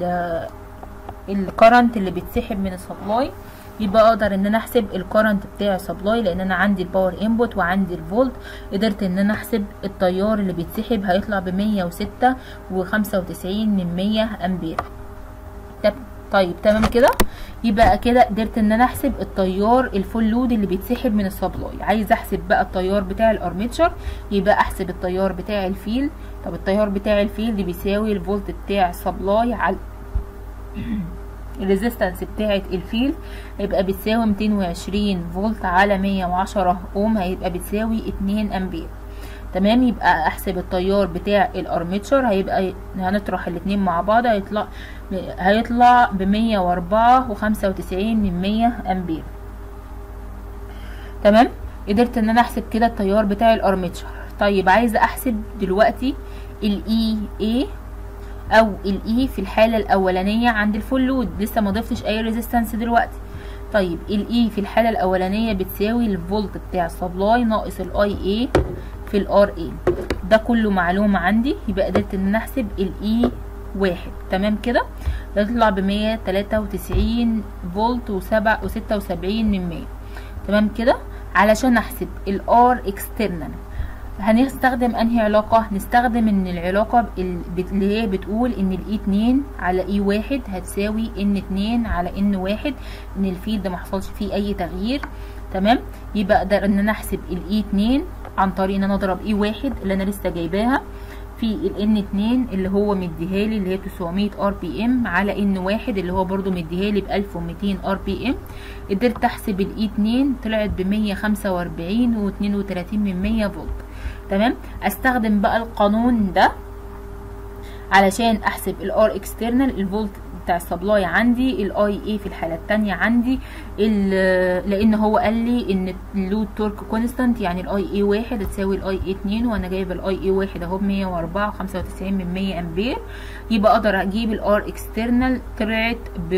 الكرنت اللي بيتسحب من السبلاي، يبقى اقدر ان انا احسب الكرنت بتاع السبلاي لان انا عندي الباور انبوت وعندي الفولت. قدرت ان انا احسب التيار اللي بيتسحب هيطلع ب 106.95 امبير. طيب تمام كده. يبقى كده قدرت ان انا احسب التيار الفول لود اللي بيتسحب من السبلاي. عايز احسب بقى التيار بتاع الارميتشر، يبقى احسب التيار بتاع الفيلد. طب التيار بتاع الفيلد بيساوي الفولت بتاع السبلاي على الريزيستنس بتاعه الفيلد، هيبقى بتساوي 220 فولت على 110 اوم، هيبقى بتساوي 2 امبير. تمام. يبقى احسب التيار بتاع الارميتشر، هيبقى هنطرح الاتنين مع بعض هيطلع ب 104.95 امبير. تمام. قدرت ان انا احسب كده التيار بتاع الارميتشر. طيب عايزه احسب دلوقتي الاي اي او الاي في الحاله الاولانيه عند الفول لود، لسه ما ضفتش اي ريزيستنس دلوقتي. طيب الاي في الحاله الاولانيه بتساوي الفولت بتاع السبلاي ناقص الاي اي في الار اي. ده كله معلومه عندي، يبقى قدرت ان انا احسب الاي 1. تمام كده. يطلع ب 193 فولت و76 من 100. تمام كده. علشان احسب الار اكسترنال هنستخدم انهي علاقه؟ نستخدم ان العلاقه اللي هي بتقول ان الاي 2 على اي 1 هتساوي ان 2 على ان 1، ان الفيلد ما حصلش فيه اي تغيير. تمام. يبقى اقدر ان انا احسب الاي 2 عن طريق ان انا اضرب اي 1 اللي انا لسه جايباها في الان 2 اللي هو مديهالي اللي هي 900 ار بي ام على ان 1 اللي هو برضو مديهالي ب 1200 ار بي ام. قدرت احسب الاي 2 طلعت ب 145.32 فولت. تمام. استخدم بقى القانون ده علشان احسب الار اكسترنال، الفولت بتاع السبلاي عندي، الاي اي في الحاله الثانيه عندي، لان هو قال لي ان اللود تورك كونستانت، يعني الاي اي 1 هتساوي الاي اي 2، وانا جايب الاي اي 1 اهو ب 104.95 امبير. يبقى اقدر اجيب الار اكسترنال طلعت ب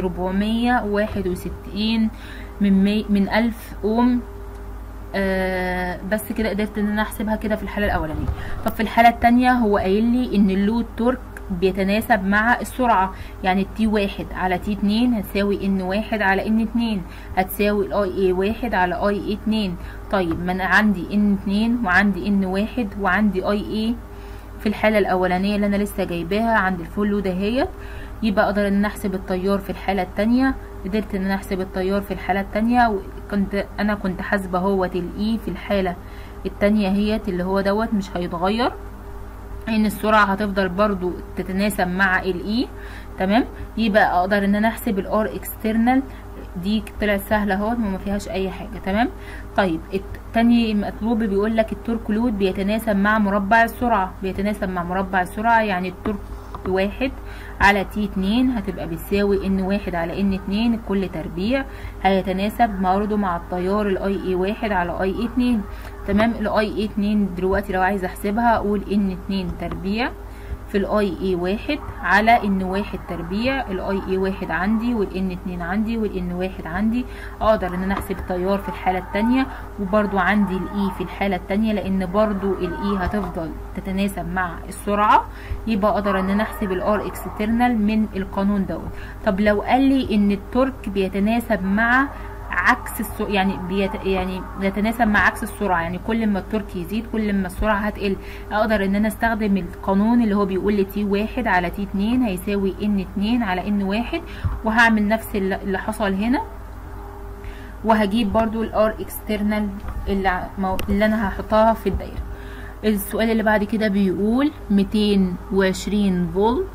461 من 1000 اوم. بس كده قدرت ان انا احسبها كده في الحاله الاولانيه. طب في الحاله الثانيه هو قايل لي ان اللود تورك بيتناسب مع السرعه، يعني تي 1 على تي 2 هتساوي ان 1 على ان 2 هتساوي الاي اي 1 على اي اي 2. طيب ما انا عندي ان 2 وعندي ان 1 وعندي اي اي في الحاله الاولانيه اللي انا لسه جايباها عند الفول لود اهيت، يبقى اقدر ان انا احسب التيار في الحاله الثانيه. قدرت ان انا احسب التيار في الحاله الثانيه، وكنت حاسبه اهوت الاي في الحاله الثانيه اهيت اللي هو دوت مش هيتغير، ان السرعه هتفضل برضو تتناسب مع الاي. تمام. يبقى اقدر ان انا احسب الار اكسترنال، دي طلعت سهله اهوت وما فيهاش اي حاجه. تمام. طيب التاني مطلوب بيقول لك التورك لود بيتناسب مع مربع السرعه. بيتناسب مع مربع السرعه يعني التورك واحد على تي 2 هتبقى بتساوي ان واحد على ان 2 كل تربيع، هيتناسب برضه مع التيار الاي اي واحد على اي اي 2. تمام. الاي اي 2 دلوقتي لو عايزه احسبها اقول ان 2 تربيع في الاي اي واحد على ان واحد تربيع، الاي اي واحد عندي والان 2 عندي والان واحد عندي. اقدر ان انا احسب التيار في الحاله الثانيه، وبرضو عندي الاي في الحاله الثانيه لان برضو الاي هتفضل تتناسب مع السرعه، يبقى اقدر ان انا احسب الار اكسترنال من القانون دوت. طب لو قال لي ان التورك بيتناسب مع عكس يعني يتناسب مع عكس السرعه، يعني كل ما التورك يزيد كل ما السرعه هتقل، اقدر ان انا استخدم القانون اللي هو بيقول لي تي واحد على تي 2 هيساوي ان 2 على ان واحد، وهعمل نفس اللي حصل هنا، وهجيب برضو الار اكسترنال اللي انا هحطها في الدايره. السؤال اللي بعد كده بيقول 220 فولت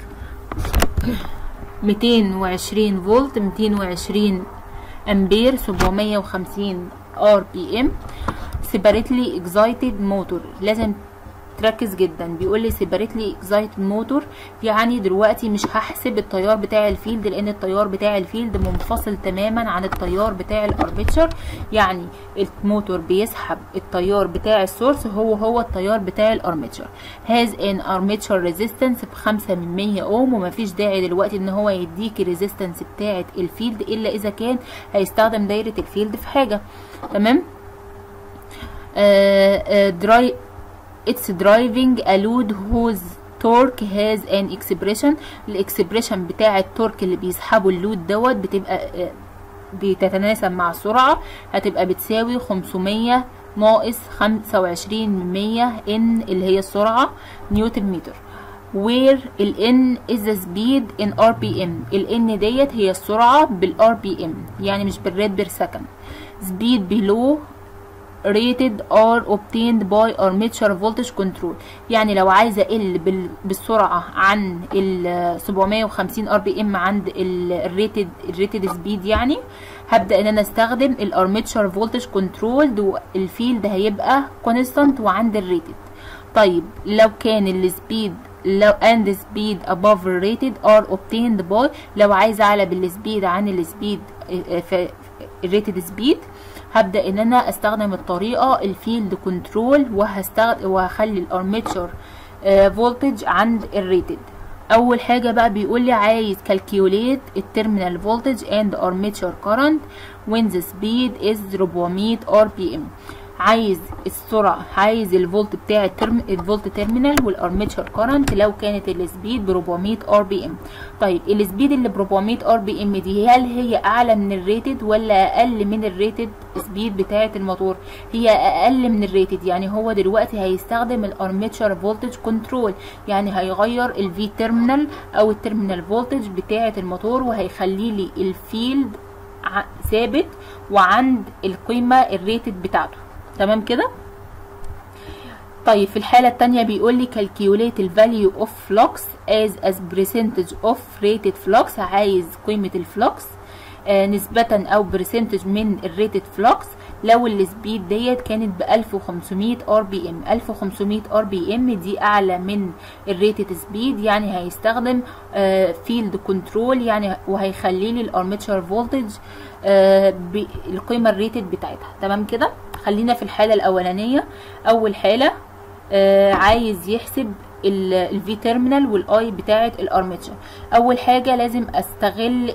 220 امبير 750 ار بي ام سيباريتلي اكزايتد موتور. لازم تركز جدا، بيقول لي سيباريتلي اكزايتد موتور، يعني دلوقتي مش هحسب التيار بتاع الفيلد لان التيار بتاع الفيلد منفصل تماما عن التيار بتاع الارميتشر. يعني الموتور بيسحب التيار بتاع السورس هو التيار بتاع الارميتشر. هاز ان ارميتشر ريزيستنس ب5 اوم، ومفيش داعي دلوقتي ان هو يديك الريزيستنس بتاعه الفيلد الا اذا كان هيستخدم دايره الفيلد في حاجه. تمام. It's driving a load whose torque has an expression. الاكسبريشن بتاع التورك اللي بيسحبه اللود دوت بتتناسب مع السرعة، هتبقى بتساوي 500 ناقص 25 من 100 ان اللي هي السرعة نيوتن متر. where ال n is the speed in rpm. ال n ديت هي السرعة بال rpm، يعني مش بالريت بير سكند. speed below rated are obtained by armature voltage control. يعني لو عايزه اقل بالسرعه عن ال 750 ار بي ام عند الريتد سبيد، يعني هبدا ان انا استخدم الارميتشر فولتج كنترول. الفيلد هيبقى كونستانت وعند الريتد. طيب لو كان السبيد and speed above rated are obtained by، لو عايزه اعلى بالسبيد عن السبيد في الريتد سبيد، هبدأ ان انا استخدم الطريقة الفيلد كنترول، وهخلي الارميتشر فولتج عند الريتد. اول حاجة بقى بيقول لي عايز calculate التيرمينال فولتج and armature current when the speed is 400 rpm. عايز السرعة، عايز الفولت بتاع الفولت تيرمينال والارميتشر كارنت لو كانت السبيد ب 400 ار بي ام. طيب السبيد اللي ب 400 ار بي ام دي هل هي اعلى من الريتد ولا اقل من الريتد سبيد بتاعه الموتور؟ هي اقل من الريتد، يعني هو دلوقتي هيستخدم الارميتشر فولتج كنترول، يعني هيغير الفي تيرمينال او التيرمينال فولتج بتاعه الموتور، وهيخلي لي الفيلد ثابت وعند القيمة الريتد بتاعته. تمام كده. طيب في الحالة التانية بيقول لي calculate the value of flux as percentage of rated flux. عايز قيمة الفلوكس نسبة او برسنتج من الريتد فلوكس لو السبيد ديت كانت ب 1500 ار بي ام. 1500 ار بي ام دي اعلى من الريتد سبيد، يعني هيستخدم فيلد كنترول، يعني وهيخلي لي الارميتشر فولتج بالقيمة الريتد بتاعتها. تمام كده. خلينا في الحالة الاولانية. اول حالة عايز يحسب الفي تيرمينال والاي بتاعه الارميتشر. اول حاجه لازم استغل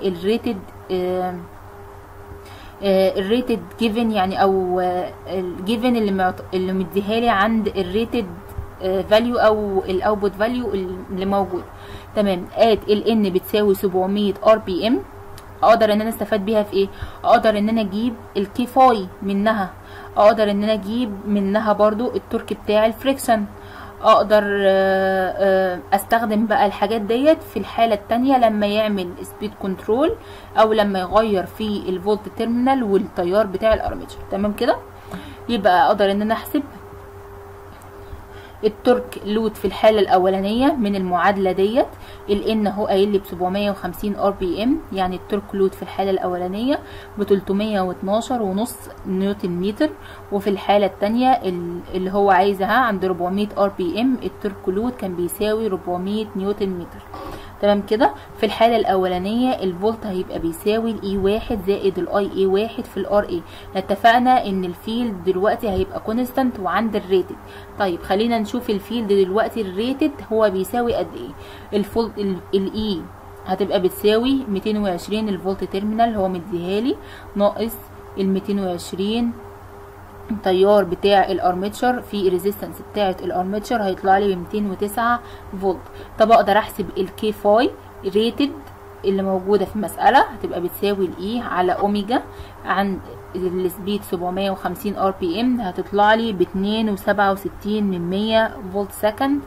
الريتد جيفن، يعني او الجيفن اللي مديها لي عند الريتد فاليو او الاوتبوت فاليو اللي موجود. تمام. ال ان بتساوي 700 ار بي ام. اقدر ان انا استفاد بيها في ايه؟ اقدر ان انا اجيب الكي فاي منها، اقدر ان انا اجيب منها برضو التورك بتاع الفريكشن، اقدر استخدم بقى الحاجات ديت في الحالة التانية لما يعمل سبيد كنترول او لما يغير في الفولت تيرمينال والتيار بتاع الارميتشر. تمام كده. يبقى اقدر ان انا احسب التورك لود في الحالة الأولانية من المعادلة ديت ال N هو قايل لي ب 750 RPM، يعني التورك لود في الحالة الأولانية ب 312.5 نيوتن متر، وفي الحالة التانية اللي هو عايزها عند 400 RPM التورك لود كان بيساوي 400 نيوتن متر. تمام كده. في الحالة الأولانية الفولت هيبقى بيساوي ال E1 زائد ال IA1 في ال RA. اتفقنا ان الفيلد دلوقتي هيبقى كونستانت وعند الريتد. طيب خلينا نشوف الفيلد دلوقتي الريتد هو بيساوي قد ايه. ال E هتبقى بتساوي 220 الفولت تيرمينال هو مديهالي ناقص ال 220 التيار بتاع الارميتشر في الريزيستنس بتاعه الارميتشر هيطلع لي ب 209 فولت. طب اقدر احسب الكي فاي ريتد اللي موجوده في المساله، هتبقى بتساوي الاي على اوميجا عن السبيد 750 ار بي ام، هتطلع لي ب 2.67 فولت سكند.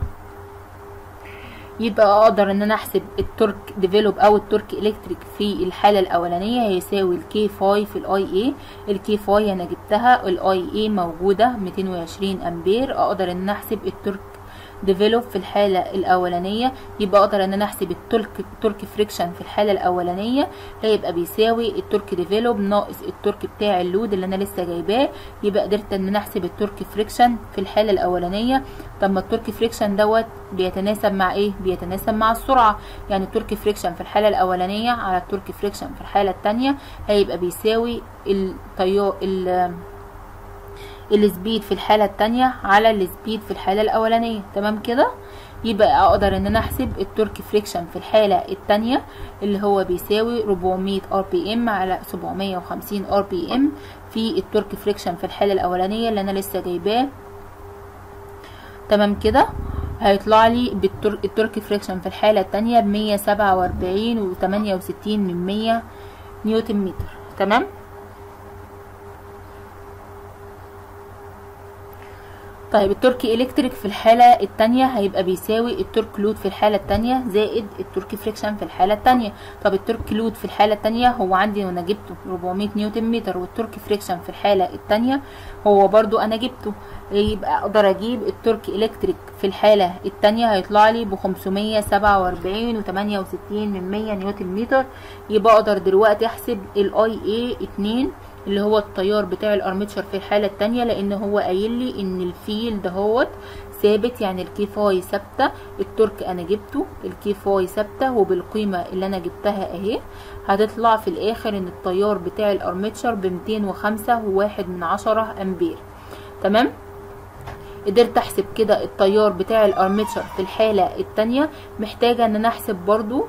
يبقى اقدر ان انا احسب التورك ديفلوب او التورك الكتريك في الحاله الاولانيه هيساوي الكي فاي في الاي اي. الكي فاي انا جبتها، الاي اي موجوده 220 امبير. اقدر ان انا احسب التورك ديفلوب في الحاله الاولانيه، يبقى اقدر ان انا احسب التورك فريكشن في الحاله الاولانيه هيبقى بيساوي التورك ديفلوب ناقص التورك بتاع اللود اللي انا لسه جايباه. يبقى قدرت ان انا احسب التورك فريكشن في الحاله الاولانيه. طب ما التورك فريكشن دوت بيتناسب مع ايه؟ بيتناسب مع السرعه. يعني التورك فريكشن في الحاله الاولانيه على التورك فريكشن في الحاله الثانيه هيبقى بيساوي السبيد في الحالة التانية على السبيد في الحالة الأولانية. تمام كده. يبقى أقدر إن أنا أحسب التورك فريكشن في الحالة التانية اللي هو بيساوي 400 RPM على 750 RPM في التورك فريكشن في الحالة الأولانية اللي أنا لسه جايباه. تمام كده. هيطلع لي التورك فريكشن في الحالة التانية ب 147.68 نيوتن متر. تمام. طيب التورك الكتريك في الحالة التانية هيبقى بيساوي التورك لود في الحالة التانية زائد التورك فريكشن في الحالة التانية. طب التورك لود في الحالة التانية هو عندي وانا جبته 400 نيوتن متر، والتورك فريكشن في الحالة التانية هو برضو انا جبته. يبقى اقدر اجيب التورك الكتريك في الحالة التانية هيطلع لي ب 547.68 نيوتن متر. يبقى اقدر دلوقتي احسب الاي اي 2 اللي هو التيار بتاع الارميتشر في الحالة التانية، لان هو قايل لي ان الفيلد اهوت ثابت، يعني الكي فاي ثابته. التورك انا جبته الكي فاي ثابته وبالقيمه اللي انا جبتها اهي. هتطلع في الاخر ان التيار بتاع الارميتشر ب 205.1 امبير. تمام. قدرت احسب كده التيار بتاع الارميتشر في الحاله التانية. محتاجه ان انا احسب برضو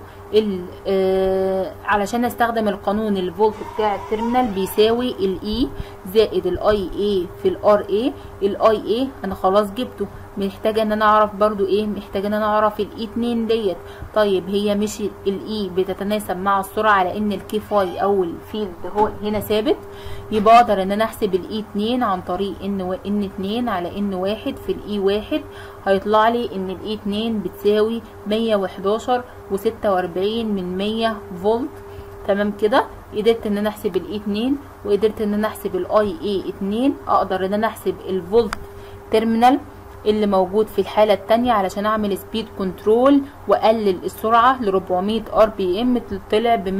علشان استخدم القانون الفولت بتاع التيرمينال بيساوي الاي زائد الاي اي في الار اي. الاي اي انا خلاص جبته. محتاجه ان انا اعرف برضو ايه؟ محتاجه ان انا اعرف الاي 2 ديت. طيب هي مش الاي بتتناسب مع السرعه لان الكي فاي او الفيلد هو هنا ثابت. يبقى اقدر ان انا احسب الاي 2 عن طريق ان 2 على ان 1 في الاي 1. هيطلع لي ان الاي 2 بتساوي 111.46 فولت. تمام كده. قدرت ان انا احسب الاي 2 وقدرت ان انا احسب الاي اي 2. اقدر ان انا احسب الفولت تيرمينال اللي موجود في الحالة التانية علشان اعمل سبيد كنترول واقلل السرعة ل 400 ار بي ام. طلع ب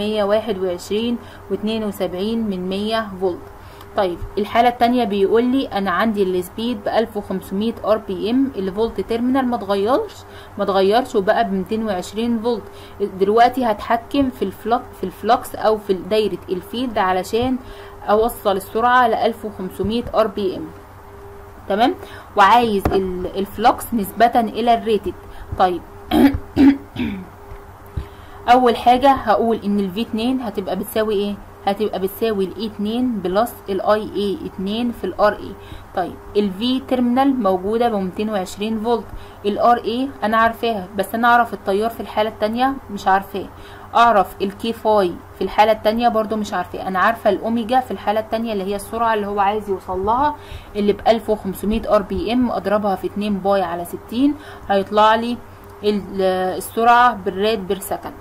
121.72 فولت. طيب الحالة التانية بيقول لي انا عندي السبيد ب 1500 ار بي ام. الفولت تيرمينال ما اتغيرش وبقى ب 220 فولت. دلوقتي هتحكم في الفلكس او في دايرة الفيلد علشان اوصل السرعة ل 1500 ار بي ام. تمام. وعايز الفلكس نسبة الى الريتد. طيب اول حاجة هقول ان الفي 2 هتبقى بتساوي ايه؟ هتبقى بتساوي الاي 2 بلس الاي اي 2 في الار اي. طيب الفي تيرمينال موجوده ب 220 فولت. الار اي انا عارفاها، بس انا اعرف التيار في الحاله الثانيه مش عارفاه. اعرف الكي فاي في الحاله الثانيه برضو مش عارفاه. انا عارفه الاوميجا في الحاله الثانيه اللي هي السرعه اللي هو عايز يوصل لها اللي ب 1500 ار بي ام. اضربها في 2 باي على 60 هيطلع لي السرعه بالرات بير سكند.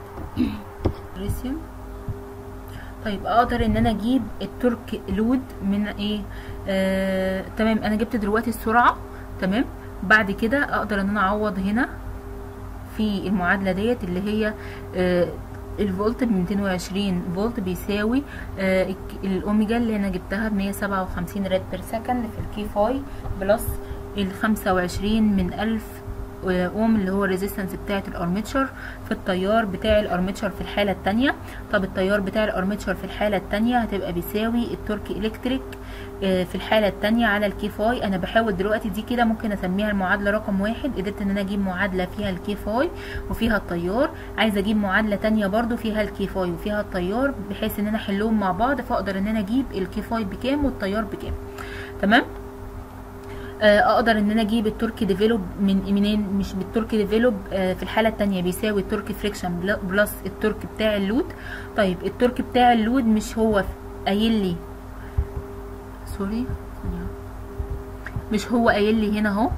طيب اقدر ان انا اجيب التورك لود من ايه؟ تمام. انا جبت دلوقتي السرعه. تمام. بعد كده اقدر ان انا اعوض هنا في المعادله ديت اللي هي الفولت ب 220 فولت بيساوي الاوميجا اللي انا جبتها ب 157 راد بير سكند في الكي فاي بلس ال 25 من 1000 اوم اللي هو الريزيستنس بتاعه الارميتشر في التيار بتاع الارميتشر في الحاله الثانيه. طب التيار بتاع الارميتشر في الحاله الثانيه هتبقى بيساوي التورك الكتريك في الحاله الثانيه على الكي فاي. انا بحاول دلوقتي دي كده ممكن اسميها المعادله رقم 1. قدرت ان انا اجيب معادله فيها الكي فاي وفيها التيار، عايزه اجيب معادله ثانيه برده فيها الكي فاي وفيها التيار بحيث ان انا احلهم مع بعض، فاقدر ان انا اجيب الكي فاي بكام والتيار بكام. تمام. اقدر ان انا اجيب التورك ديفلوب منين؟ مش بالتورك ديفلوب في الحاله الثانيه بيساوي التورك فريكشن بلس التورك بتاع اللود. طيب التورك بتاع اللود مش هو قايل لي مش هو قايل لي هنا اهو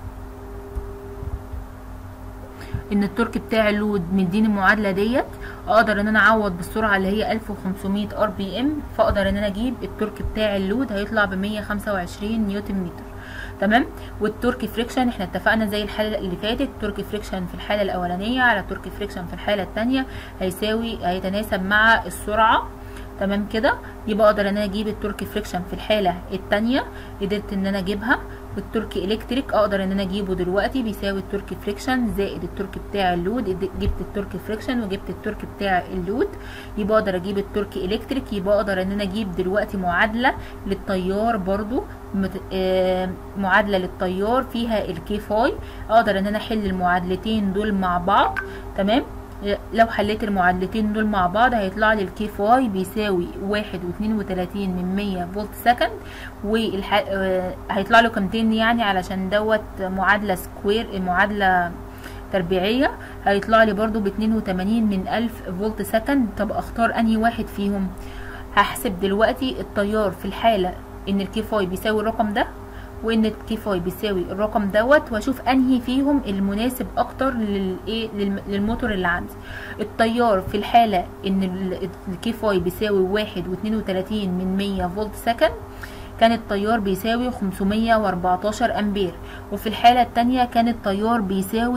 ان التورك بتاع اللود مديني المعادله ديت. اقدر ان انا اعوض بالسرعه اللي هي 1500 ار بي ام، فاقدر ان انا اجيب التورك بتاع اللود هيطلع ب 125 نيوتن متر. تمام. والتورك فريكشن احنا اتفقنا زي الحاله اللي فاتت، تورك فريكشن في الحاله الاولانيه على تورك فريكشن في الحاله الثانيه هيتناسب مع السرعه. تمام كده. يبقى اقدر ان انا اجيب التورك فريكشن في الحاله الثانيه، قدرت ان انا اجيبها. والتورك الكتريك اقدر ان انا اجيبه دلوقتي بيساوي التورك فريكشن زائد التورك بتاع اللود. جبت التورك فريكشن وجبت التورك بتاع اللود، يبقى اقدر اجيب التورك الكتريك. يبقى اقدر ان انا اجيب دلوقتي معادله للتيار برضو، معادله للتيار فيها الكي فاي. اقدر ان انا احل المعادلتين دول مع بعض. تمام. لو حليت المعادلتين دول مع بعض هيطلع لي الكي فاي بيساوي 1.32 من 100 فولت سكند، هيطلع له قيمتين يعني علشان دوت معادله سكوير، معادله تربيعيه. هيطلع لي برضو ب82 من 1000 فولت سكند. طب اختار انهي واحد فيهم؟ هحسب دلوقتي التيار في الحاله ان الكي فاي بيساوي الرقم ده وان الكي فاي بيساوي الرقم دوت، واشوف انهي فيهم المناسب اكتر للموتور اللي عندي. التيار في الحاله ان الكي فاي بيساوي 1.32 من 100 فولت سكند كان التيار بيساوي 514 امبير، وفي الحالة التانية كان التيار بيساوي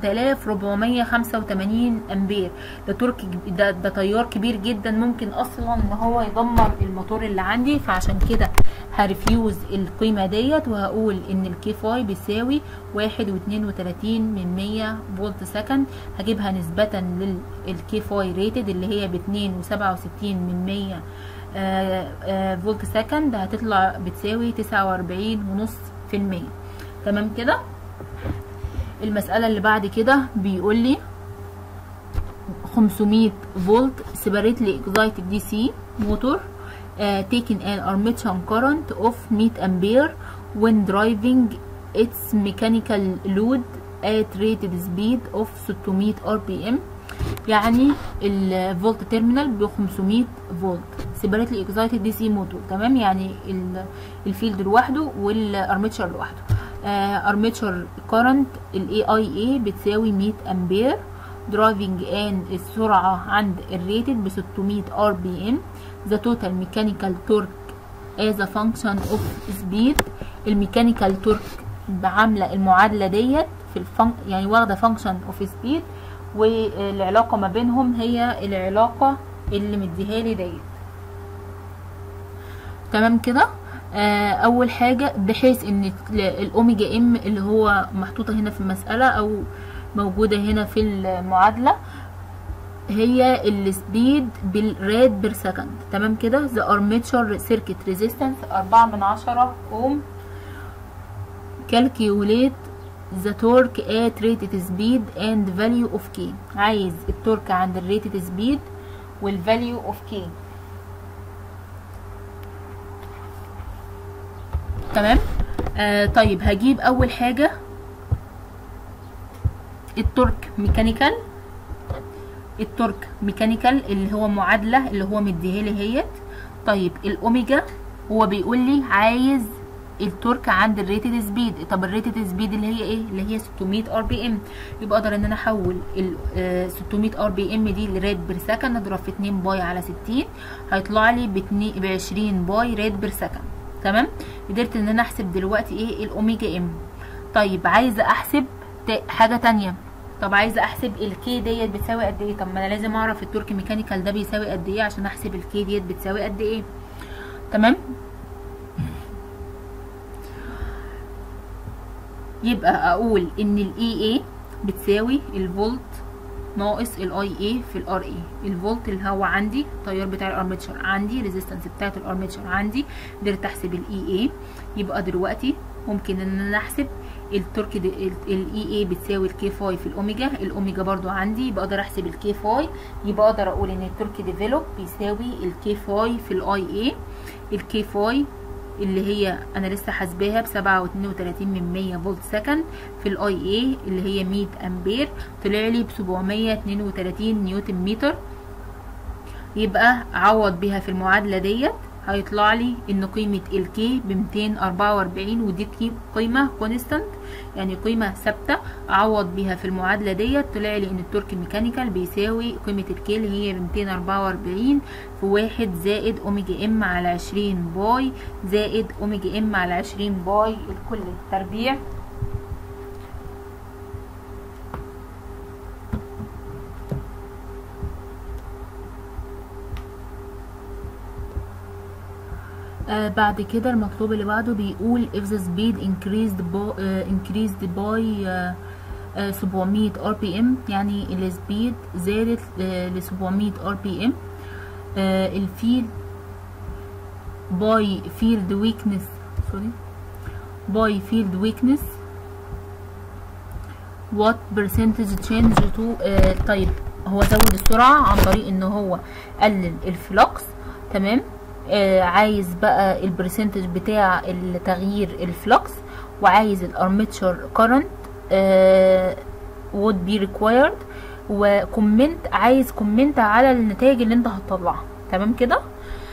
8485 امبير. ده تورك، ده تيار كبير جدا، ممكن اصلا ان هو يدمر الموتور اللي عندي. فعشان كده هرفيوز القيمة ديت وهقول ان الكي فاي بيساوي 1.32 من 100 فولت سكند. هجيبها نسبة للكي فاي ريتد اللي هي ب2.67 من 100 فولت سكند، هتطلع بتساوي 49.5%. تمام كده. المسألة اللي بعد كده بيقول لي 500 فولت separately excited DC motor taking an armature current of 100 ampere when driving its mechanical load at rated speed of 600 rpm. يعني الفولت تيرمينال ب 500 فولت سيبريتلي اكزايتد دي سي موتور. تمام. يعني الفيلد لوحده والارميتشر لوحده. ارميتشر كارنت الاي اي اي بتساوي 100 امبير. درايفنج ان السرعه عند الريتد ب 600 ار بي ام. ذا توتال ميكانيكال تورك از ا فانكشن اوف سبيد. الميكانيكال تورك عامله المعادله ديت في يعني واخده فانكشن اوف سبيد، والعلاقه ما بينهم هي العلاقه اللي مديها لي ديت. تمام كده. اول حاجه بحيث ان الاوميجا ام اللي هو محطوطه هنا في المساله او موجوده هنا في المعادله هي السبيد بالراد بير سكند. تمام كده. ذا ارميتشر سيركت ريزيستنس 4/10 اوم. كالكيوليت the torque at rated speed and value of k. عايز التورك عند الريتد سبيد والفاليو اوف k. تمام. طيب هجيب اول حاجه التورك ميكانيكال. التورك ميكانيكال اللي هو معادله اللي هو مديها لي هيت. طيب الاوميجا هو بيقول لي عايز التورك عند الريتد سبيد. طب الريتد سبيد اللي هي ايه؟ اللي هي 600 ار بي ام. يبقى اقدر ان انا احول ال 600 ار بي ام دي لراد بير سكند، اضرب في 2 باي على 60 هيطلع لي ب 20 باي راد بير سكند. تمام. قدرت ان انا احسب دلوقتي ايه؟ الاوميجا ام. طيب عايزه احسب حاجه تانية. طب عايزه احسب الكي ديت بتساوي قد ايه. طب ما انا لازم اعرف التورك ميكانيكال ده بيساوي قد ايه عشان احسب الكي ديت بتساوي قد ايه. تمام. يبقى اقول ان الاي اي بتساوي الفولت ناقص الاي اي في الار اي. الفولت اللي هو عندي التيار بتاع الارمتشر عندي، ريزيستنس بتاعت الارمتشر عندي، قدرت احسب الاي اي. يبقى دلوقتي ممكن ان انا احسب التورك الاي اي بتساوي الكي فاي في الاوميجا. الاوميجا برضو عندي، يبقى اقدر احسب الكي فاي. يبقى اقدر اقول ان التورك ديفلوب بيساوي الكي فاي في الاي اي. الكي فاي اللي هي انا لسه حاسباها ب7.32 فولت سكند في الاي اي اللي هي 100 امبير، طلع لي ب732 نيوتن متر. يبقى اعوض بيها في المعادله ديت هيطلع لي ان قيمه الكي ب 244، ودي قيمه كونستانت يعني قيمه ثابته. اعوض بيها في المعادله ديت طلع لي ان التورك ميكانيكال بيساوي قيمه الكي اللي هي ب 244 في 1 زائد اوميجا ام على 20 باي زائد اوميجا ام على 20 باي الكل تربيع. بعد كده المطلوب اللي بعده بيقول if the speed increased by 700 rpm، يعني السبيد زادت ل 700 rpm. الفيلد by field weakness what percentage change to طيب هو زود السرعة عن طريق ان هو قلل الفلكس. تمام. عايز بقى البرسنتج بتاع التغيير الفلكس، وعايز الارمتشر كارنت would be required، وكومنت عايز كومنت على النتائج اللي انت هتطلعها. تمام كده.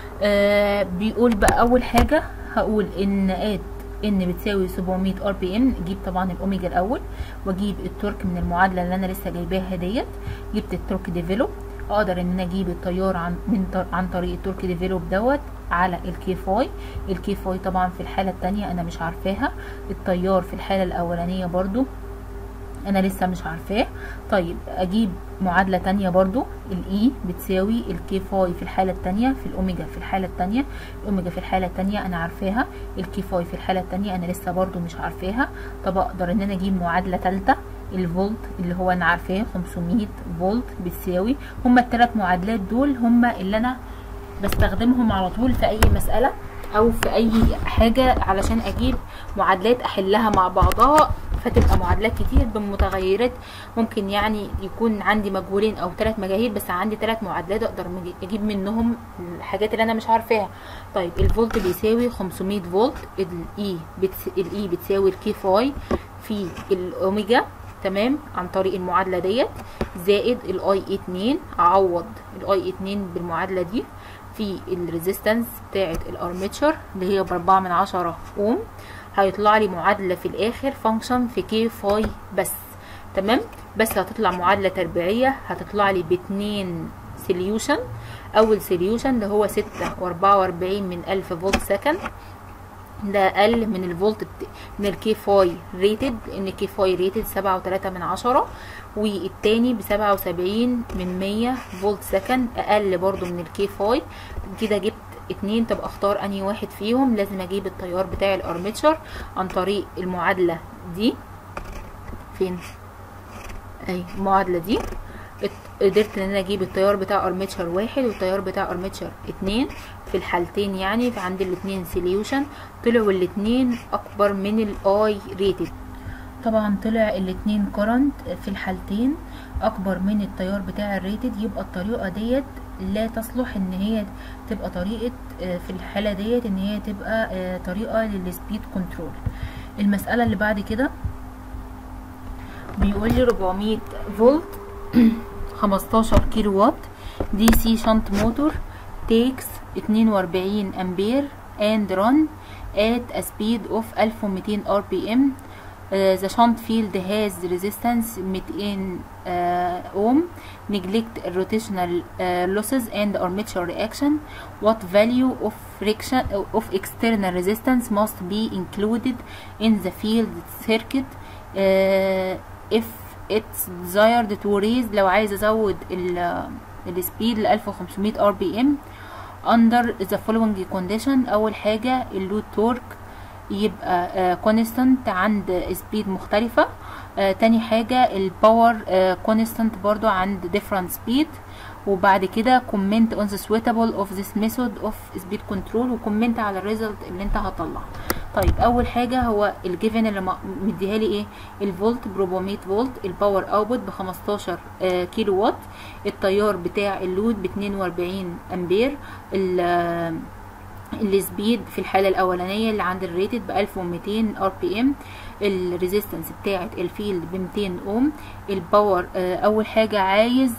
بيقول بقى اول حاجه هقول ان بتساوي 700 ار بي ام. اجيب طبعا الاوميجا الاول، واجيب التورك من المعادله اللي انا لسه جايباها ديت. جبت التورك ديفلوب، اقدر ان انا اجيب التيار عن طريق التورك ديفلوب دوت على الكي فاي. الكي فاي طبعا في الحاله الثانيه انا مش عارفاها، التيار في الحاله الاولانيه برضو انا لسه مش عارفاه. طيب اجيب معادله تانية برضو، الاي بتساوي الكي فاي في الحاله الثانيه في الاوميجا في الحاله الثانيه. الاوميجا في الحاله الثانيه انا عارفاها، الكي فاي في الحاله الثانيه انا لسه برضو مش عارفاها. طب اقدر ان انا اجيب معادله ثالثه، الفولت اللي هو انا عارفاه 500 فولت بتساوي. هما الثلاث معادلات دول هما اللي انا بستخدمهم على طول في اي مساله او في اي حاجه علشان اجيب معادلات احلها مع بعضها، فتبقى معادلات كتير بمتغيرات. ممكن يعني يكون عندي مجهولين او 3 مجاهيل، بس عندي 3 معادلات اقدر اجيب منهم الحاجات اللي انا مش عارفاها. طيب الفولت بيساوي 500 فولت، الاي بتساوي الكي فاي في الاوميجا. تمام. عن طريق المعادله ديت زائد الاي 2. اعوض الاي 2 بالمعادله دي في الريزيستنس بتاعه الارمتشر اللي هي ب4 اوم. هيطلع لي معادله في الاخر فانكشن في كي فاي بس. تمام. بس هتطلع معادله تربيعيه، هتطلع لي ب2 سوليوشن. اول سوليوشن اللي هو 6.44 من 1000 فولت سكند، ده اقل من الفولت من الكي فاي ريتد، ان الكي فاي ريتد 7.3، والتاني ب77 فولت سكند اقل برضو من الكي فاي. كده جبت 2. طب اختار انهي واحد فيهم؟ لازم اجيب التيار بتاع الارمتشر عن طريق المعادله دي. فين اي المعادله دي؟ قدرت ان انا اجيب التيار بتاع ارمتشر 1 والتيار بتاع ارمتشر 2 في الحالتين. يعني في عندي الاثنين سوليوشن، طلعوا الاثنين اكبر من الاي ريتد. طبعا طلع الاثنين كورنت في الحالتين اكبر من التيار بتاع الريتد. يبقى الطريقه ديت لا تصلح ان هي تبقى طريقه، في الحاله ديت ان هي تبقى طريقه للسبيد كنترول. المساله اللي بعد كده بيقول لي 400 فولت 15 كيلو وات دي سي شنت موتور takes 42 امبير and run at a speed of 1200 rpm the shunt field has resistance 200 ohm. Neglect rotational losses and armature reaction. What value of friction of external resistance must be included in the field circuit if it's desired to raise، لو عايز ازود السبيد ل 1500 RPM under the following condition. اول حاجة اللود تورك يبقى كونستانت عند سبيد مختلفة. تاني حاجة الباور كونستانت برضو عند different speed. وبعد كده comment on the suitable of this method of speed control، وكومنت على الريزلت اللي انت هطلعه. طيب اول حاجة هو الجيفن اللي مديها لي ايه، الفولت ب 400 فولت، الباور اوتبوت ب 15 كيلو وات، التيار بتاع اللود ب 42 امبير، السبيد في الحالة الأولانية اللي عند الريتد ب 1200 RPM، الريزيستنس بتاعة الفيلد ب 200 اوم، الباور أول حاجة عايز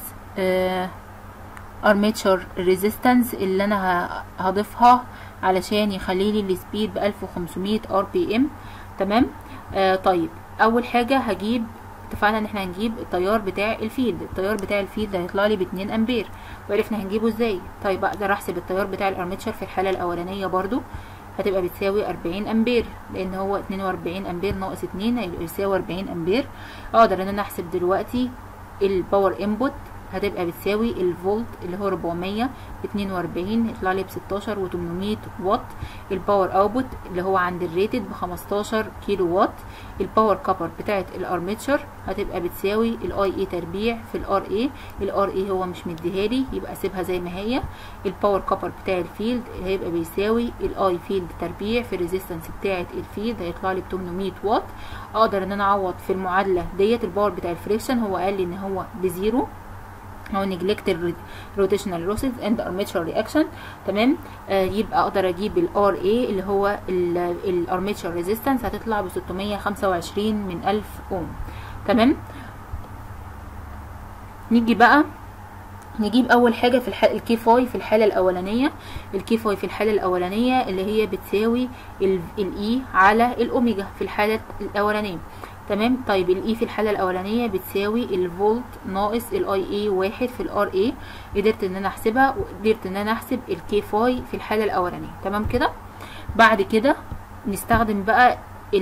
ارميتشر ريزيستنس اللي أنا هضيفها علشان يخليلي السبيد ب 1500 RPM. تمام. طيب أول حاجة هجيب، اتفقنا ان احنا هنجيب التيار بتاع الفيلد. التيار بتاع الفيلد هيطلع لي ب 2 امبير، وعرفنا هنجيبه ازاي. طيب اقدر احسب التيار بتاع الارميتشر في الحاله الاولانيه برضو، هتبقى بتساوي 40 امبير، لان هو 42 امبير ناقص 2 هيبقى يساوي 40 امبير. اقدر ان انا احسب دلوقتي الباور انبوت، هتبقى بتساوي الفولت اللي هو 400 ب 42 يطلع لي ب 16 و800 واط. الباور اوتبوت اللي هو عند الريتد ب 15 كيلو وات. الباور كابر بتاعت الارميتشر هتبقى بتساوي الاي اي تربيع في الار اي. الار اي هو مش مديهالي، يبقى اسيبها زي ما هي. الباور كابر بتاع الفيلد هيبقى بيساوي الاي فيلد تربيع في الريزيستنس بتاعت الفيلد، هيطلع لي ب 800 واط. اقدر ان انا اعوض في المعادله ديت. الباور بتاع الفريكشن هو قال لي ان هو بزيرو، هو neglect rotational losses and armature reaction. تمام. يبقى اقدر اجيب ال RA اللي هو الارميتشر ريزيستنس، هتطلع ب 625 من 1000 اوم. تمام. نيجي بقى نجيب اول حاجه في الكي فاي في الحاله الاولانيه. الكي فاي في الحاله الاولانيه اللي هي بتساوي الاي على الاوميجا في الحاله الاولانيه. تمام. طيب الاي في الحاله الاولانيه بتساوي الفولت ناقص الاي اي واحد في الار اي. قدرت ان انا احسبها، وقدرت ان انا احسب الكي فاي في الحاله الاولانيه. تمام كده. بعد كده نستخدم بقى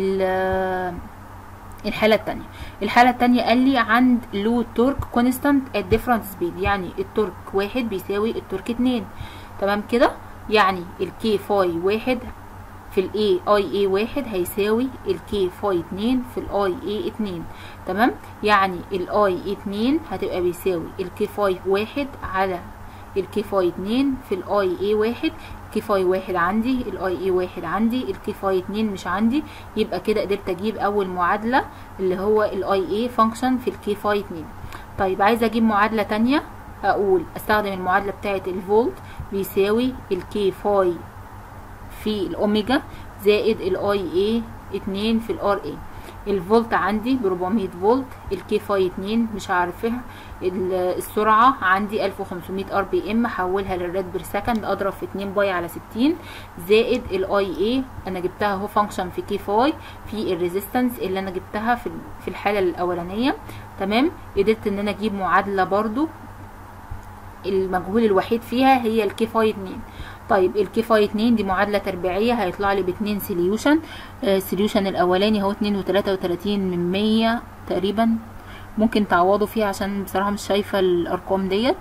الحاله الثانيه. الحاله الثانيه قال لي عند لود تورك كونستانت ات ديفرنت سبيد، يعني التورك واحد بيساوي التورك 2. تمام كده. يعني الكي فاي واحد في الاي اي اي واحد هيساوي الكي فاي 2 في الاي اي 2. تمام. يعني الاي اي 2 هتبقى بيساوي الكي فاي واحد على الكي فاي 2 في الاي اي واحد. الكي فاي واحد عندي، الاي اي واحد عندي، الكي فاي 2 مش عندي. يبقى كده قدرت اجيب اول معادله اللي هو الاي اي فانكشن في الكي فاي 2. طيب عايزه اجيب معادله تانية، اقول استخدم المعادله بتاعه الفولت بيساوي الكي فاي في الاوميجا زائد الاي اي 2 في الار اي. الفولت عندي ب 400 فولت، الكي فاي 2 مش عارفها، السرعه عندي 1500 ار بي ام، احولها للراد بير سكند، اضرب في 2 باي على 60 زائد الاي اي انا جبتها اهو فانكشن في كي فاي في الريزيستنس اللي انا جبتها في الحاله الاولانيه. تمام. قدرت ان انا اجيب معادله برضو المجهول الوحيد فيها هي الكي فاي 2. طيب الكي فاي 2 دي معادله تربيعيه، هيطلع لي ب2 سوليوشن. السوليوشن الاولاني هو 2.33 من 100 تقريبا، ممكن تعوضوا فيها عشان بصراحه مش شايفه الارقام ديت.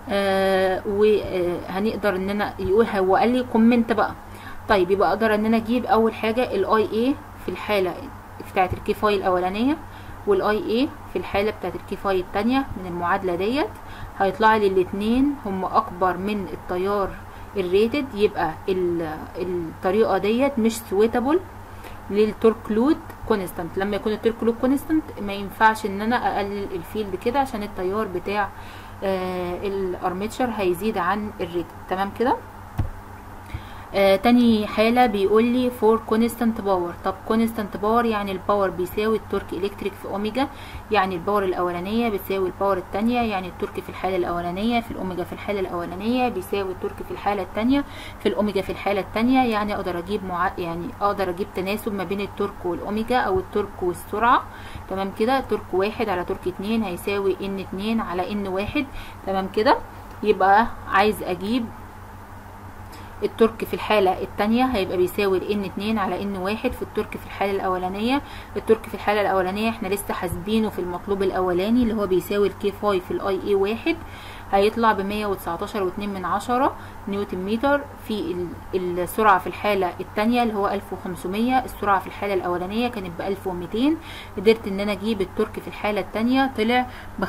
وهنقدر ان انا يقول، هو قال لي كومنت بقى. طيب يبقى اقدر ان انا اجيب اول حاجه الاي اي في الحاله بتاعه الكي فاي الاولانيه، والاي اي في الحاله بتاعه الكي فاي الثانيه من المعادله ديت. هيطلع لي الاثنين هم اكبر من التيار الريتد، يبقى الطريقه ديت مش سويتابل للتورك لود كونستانت. لما يكون التورك لود كونستانت ما ينفعش ان انا اقلل الفيلد كده، عشان التيار بتاع الارميتشر هيزيد عن الريتد. تمام كده. تاني حالة بيقول لي فور كونستانت باور. طب كونستانت باور يعني الباور بيساوي التورك الكتريك في اوميجا، يعني الباور الاولانية بتساوي الباور التانية، يعني التورك في الحالة الاولانية في الاوميجا في الحالة الاولانية بيساوي التورك في الحالة التانية في الاوميجا في الحالة التانية. يعني اقدر اجيب يعني اقدر اجيب تناسب ما بين التورك والاوميجا او التورك والسرعة. تمام كده، تورك 1 على تورك 2 هيساوي ان 2 على ان 1. تمام كده، يبقى عايز اجيب التورك في الحالة التانية هيبقى بيساوي ال N2 على N1 في التورك في الحالة الأولانية. التورك في الحالة الأولانية احنا لسه حاسبينه في المطلوب الأولاني اللي هو بيساوي ال K5 في ال IA1، هيطلع ب119.2 نيوتن متر. في السرعة في الحالة التانية اللي هو 1500، السرعة في الحالة الأولانية كانت ب1200. قدرت ان انا اجيب التورك في الحالة التانية طلع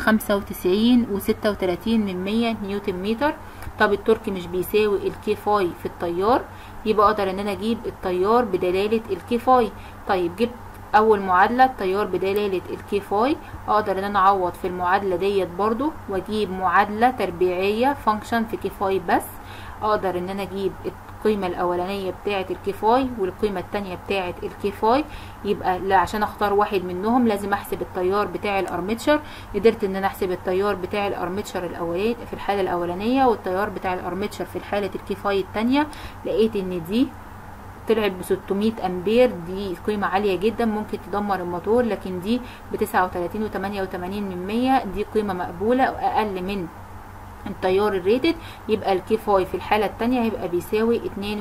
ب95.36 نيوتن متر. طب التورك مش بيساوي الكي فاي في التيار، يبقى اقدر ان انا اجيب التيار بدلالة الكي فاي. طيب جبت اول معادلة التيار بدلالة الكي فاي، اقدر ان انا اعوض في المعادلة ديت برضو واجيب معادلة تربيعية فانكشن في كي فاي بس. اقدر ان انا اجيب القيمة الاولانية بتاعة الكي فاي والقيمة التانية بتاعة الكي فاي. يبقى لا، عشان اختار واحد منهم لازم احسب التيار بتاع الارمتشر. قدرت ان انا احسب التيار بتاع الارمتشر الاولاني في الحالة الاولانية والتيار بتاع الارمتشر في الحالة الكي فاي التانية. لقيت ان دي طلعت ب 600 امبير، دي قيمة عالية جدا ممكن تدمر الموتور، لكن دي ب 39.88، دي قيمة مقبولة واقل من التيار الريتد. يبقى الكي فاي في الحالة التانية هيبقى بيساوي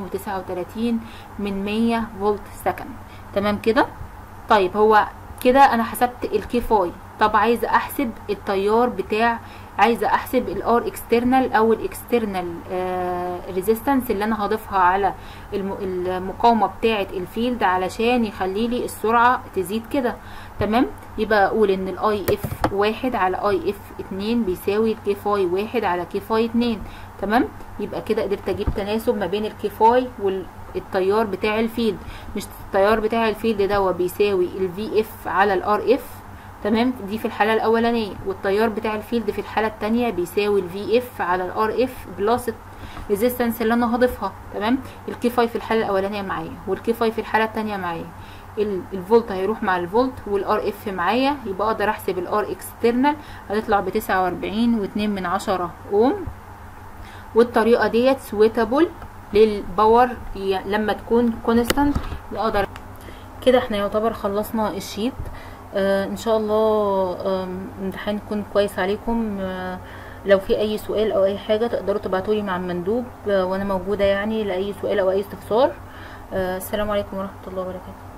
2.39 فولت سكند. تمام كده. طيب هو كده انا حسبت الكي فاي. طب عايزه احسب التيار بتاع، عايزه احسب الار اكسترنال او الاكسترنال ريزيستنس اللي انا هضيفها على المقاومه بتاعه الفيلد علشان يخلي لي السرعه تزيد كده. تمام، يبقى اقول ان الاي اف 1 على اي اف 2 بيساوي الكي فاي 1 على كي فاي 2. تمام، يبقى كده قدرت اجيب تناسب ما بين الكي فاي والتيار بتاع الفيلد. مش التيار بتاع الفيلد ده بيساوي الفي اف على الار اف. تمام، دي في الحالة الأولانية، والتيار بتاع الفيلد في الحالة التانية بيساوي الفي اف على الار اف بلس الريزيستنس اللي انا هضيفها. تمام، الكي فاي في الحالة الأولانية معايا والكي فاي في الحالة التانية معايا، الفولت هيروح مع الفولت والار اف معايا، يبقى اقدر احسب الار اكسترنال هتطلع ب 49.2 اوم. والطريقة ديت سويتابل للباور لما تكون كونستانت. اقدر كده احنا يعتبر خلصنا الشيت. ان شاء الله امتحان يكون كويس عليكم. لو في اي سؤال او اي حاجه تقدروا تبعتولي مع المندوب، وانا موجوده يعني لاي سؤال او اي استفسار. السلام عليكم ورحمه الله وبركاته.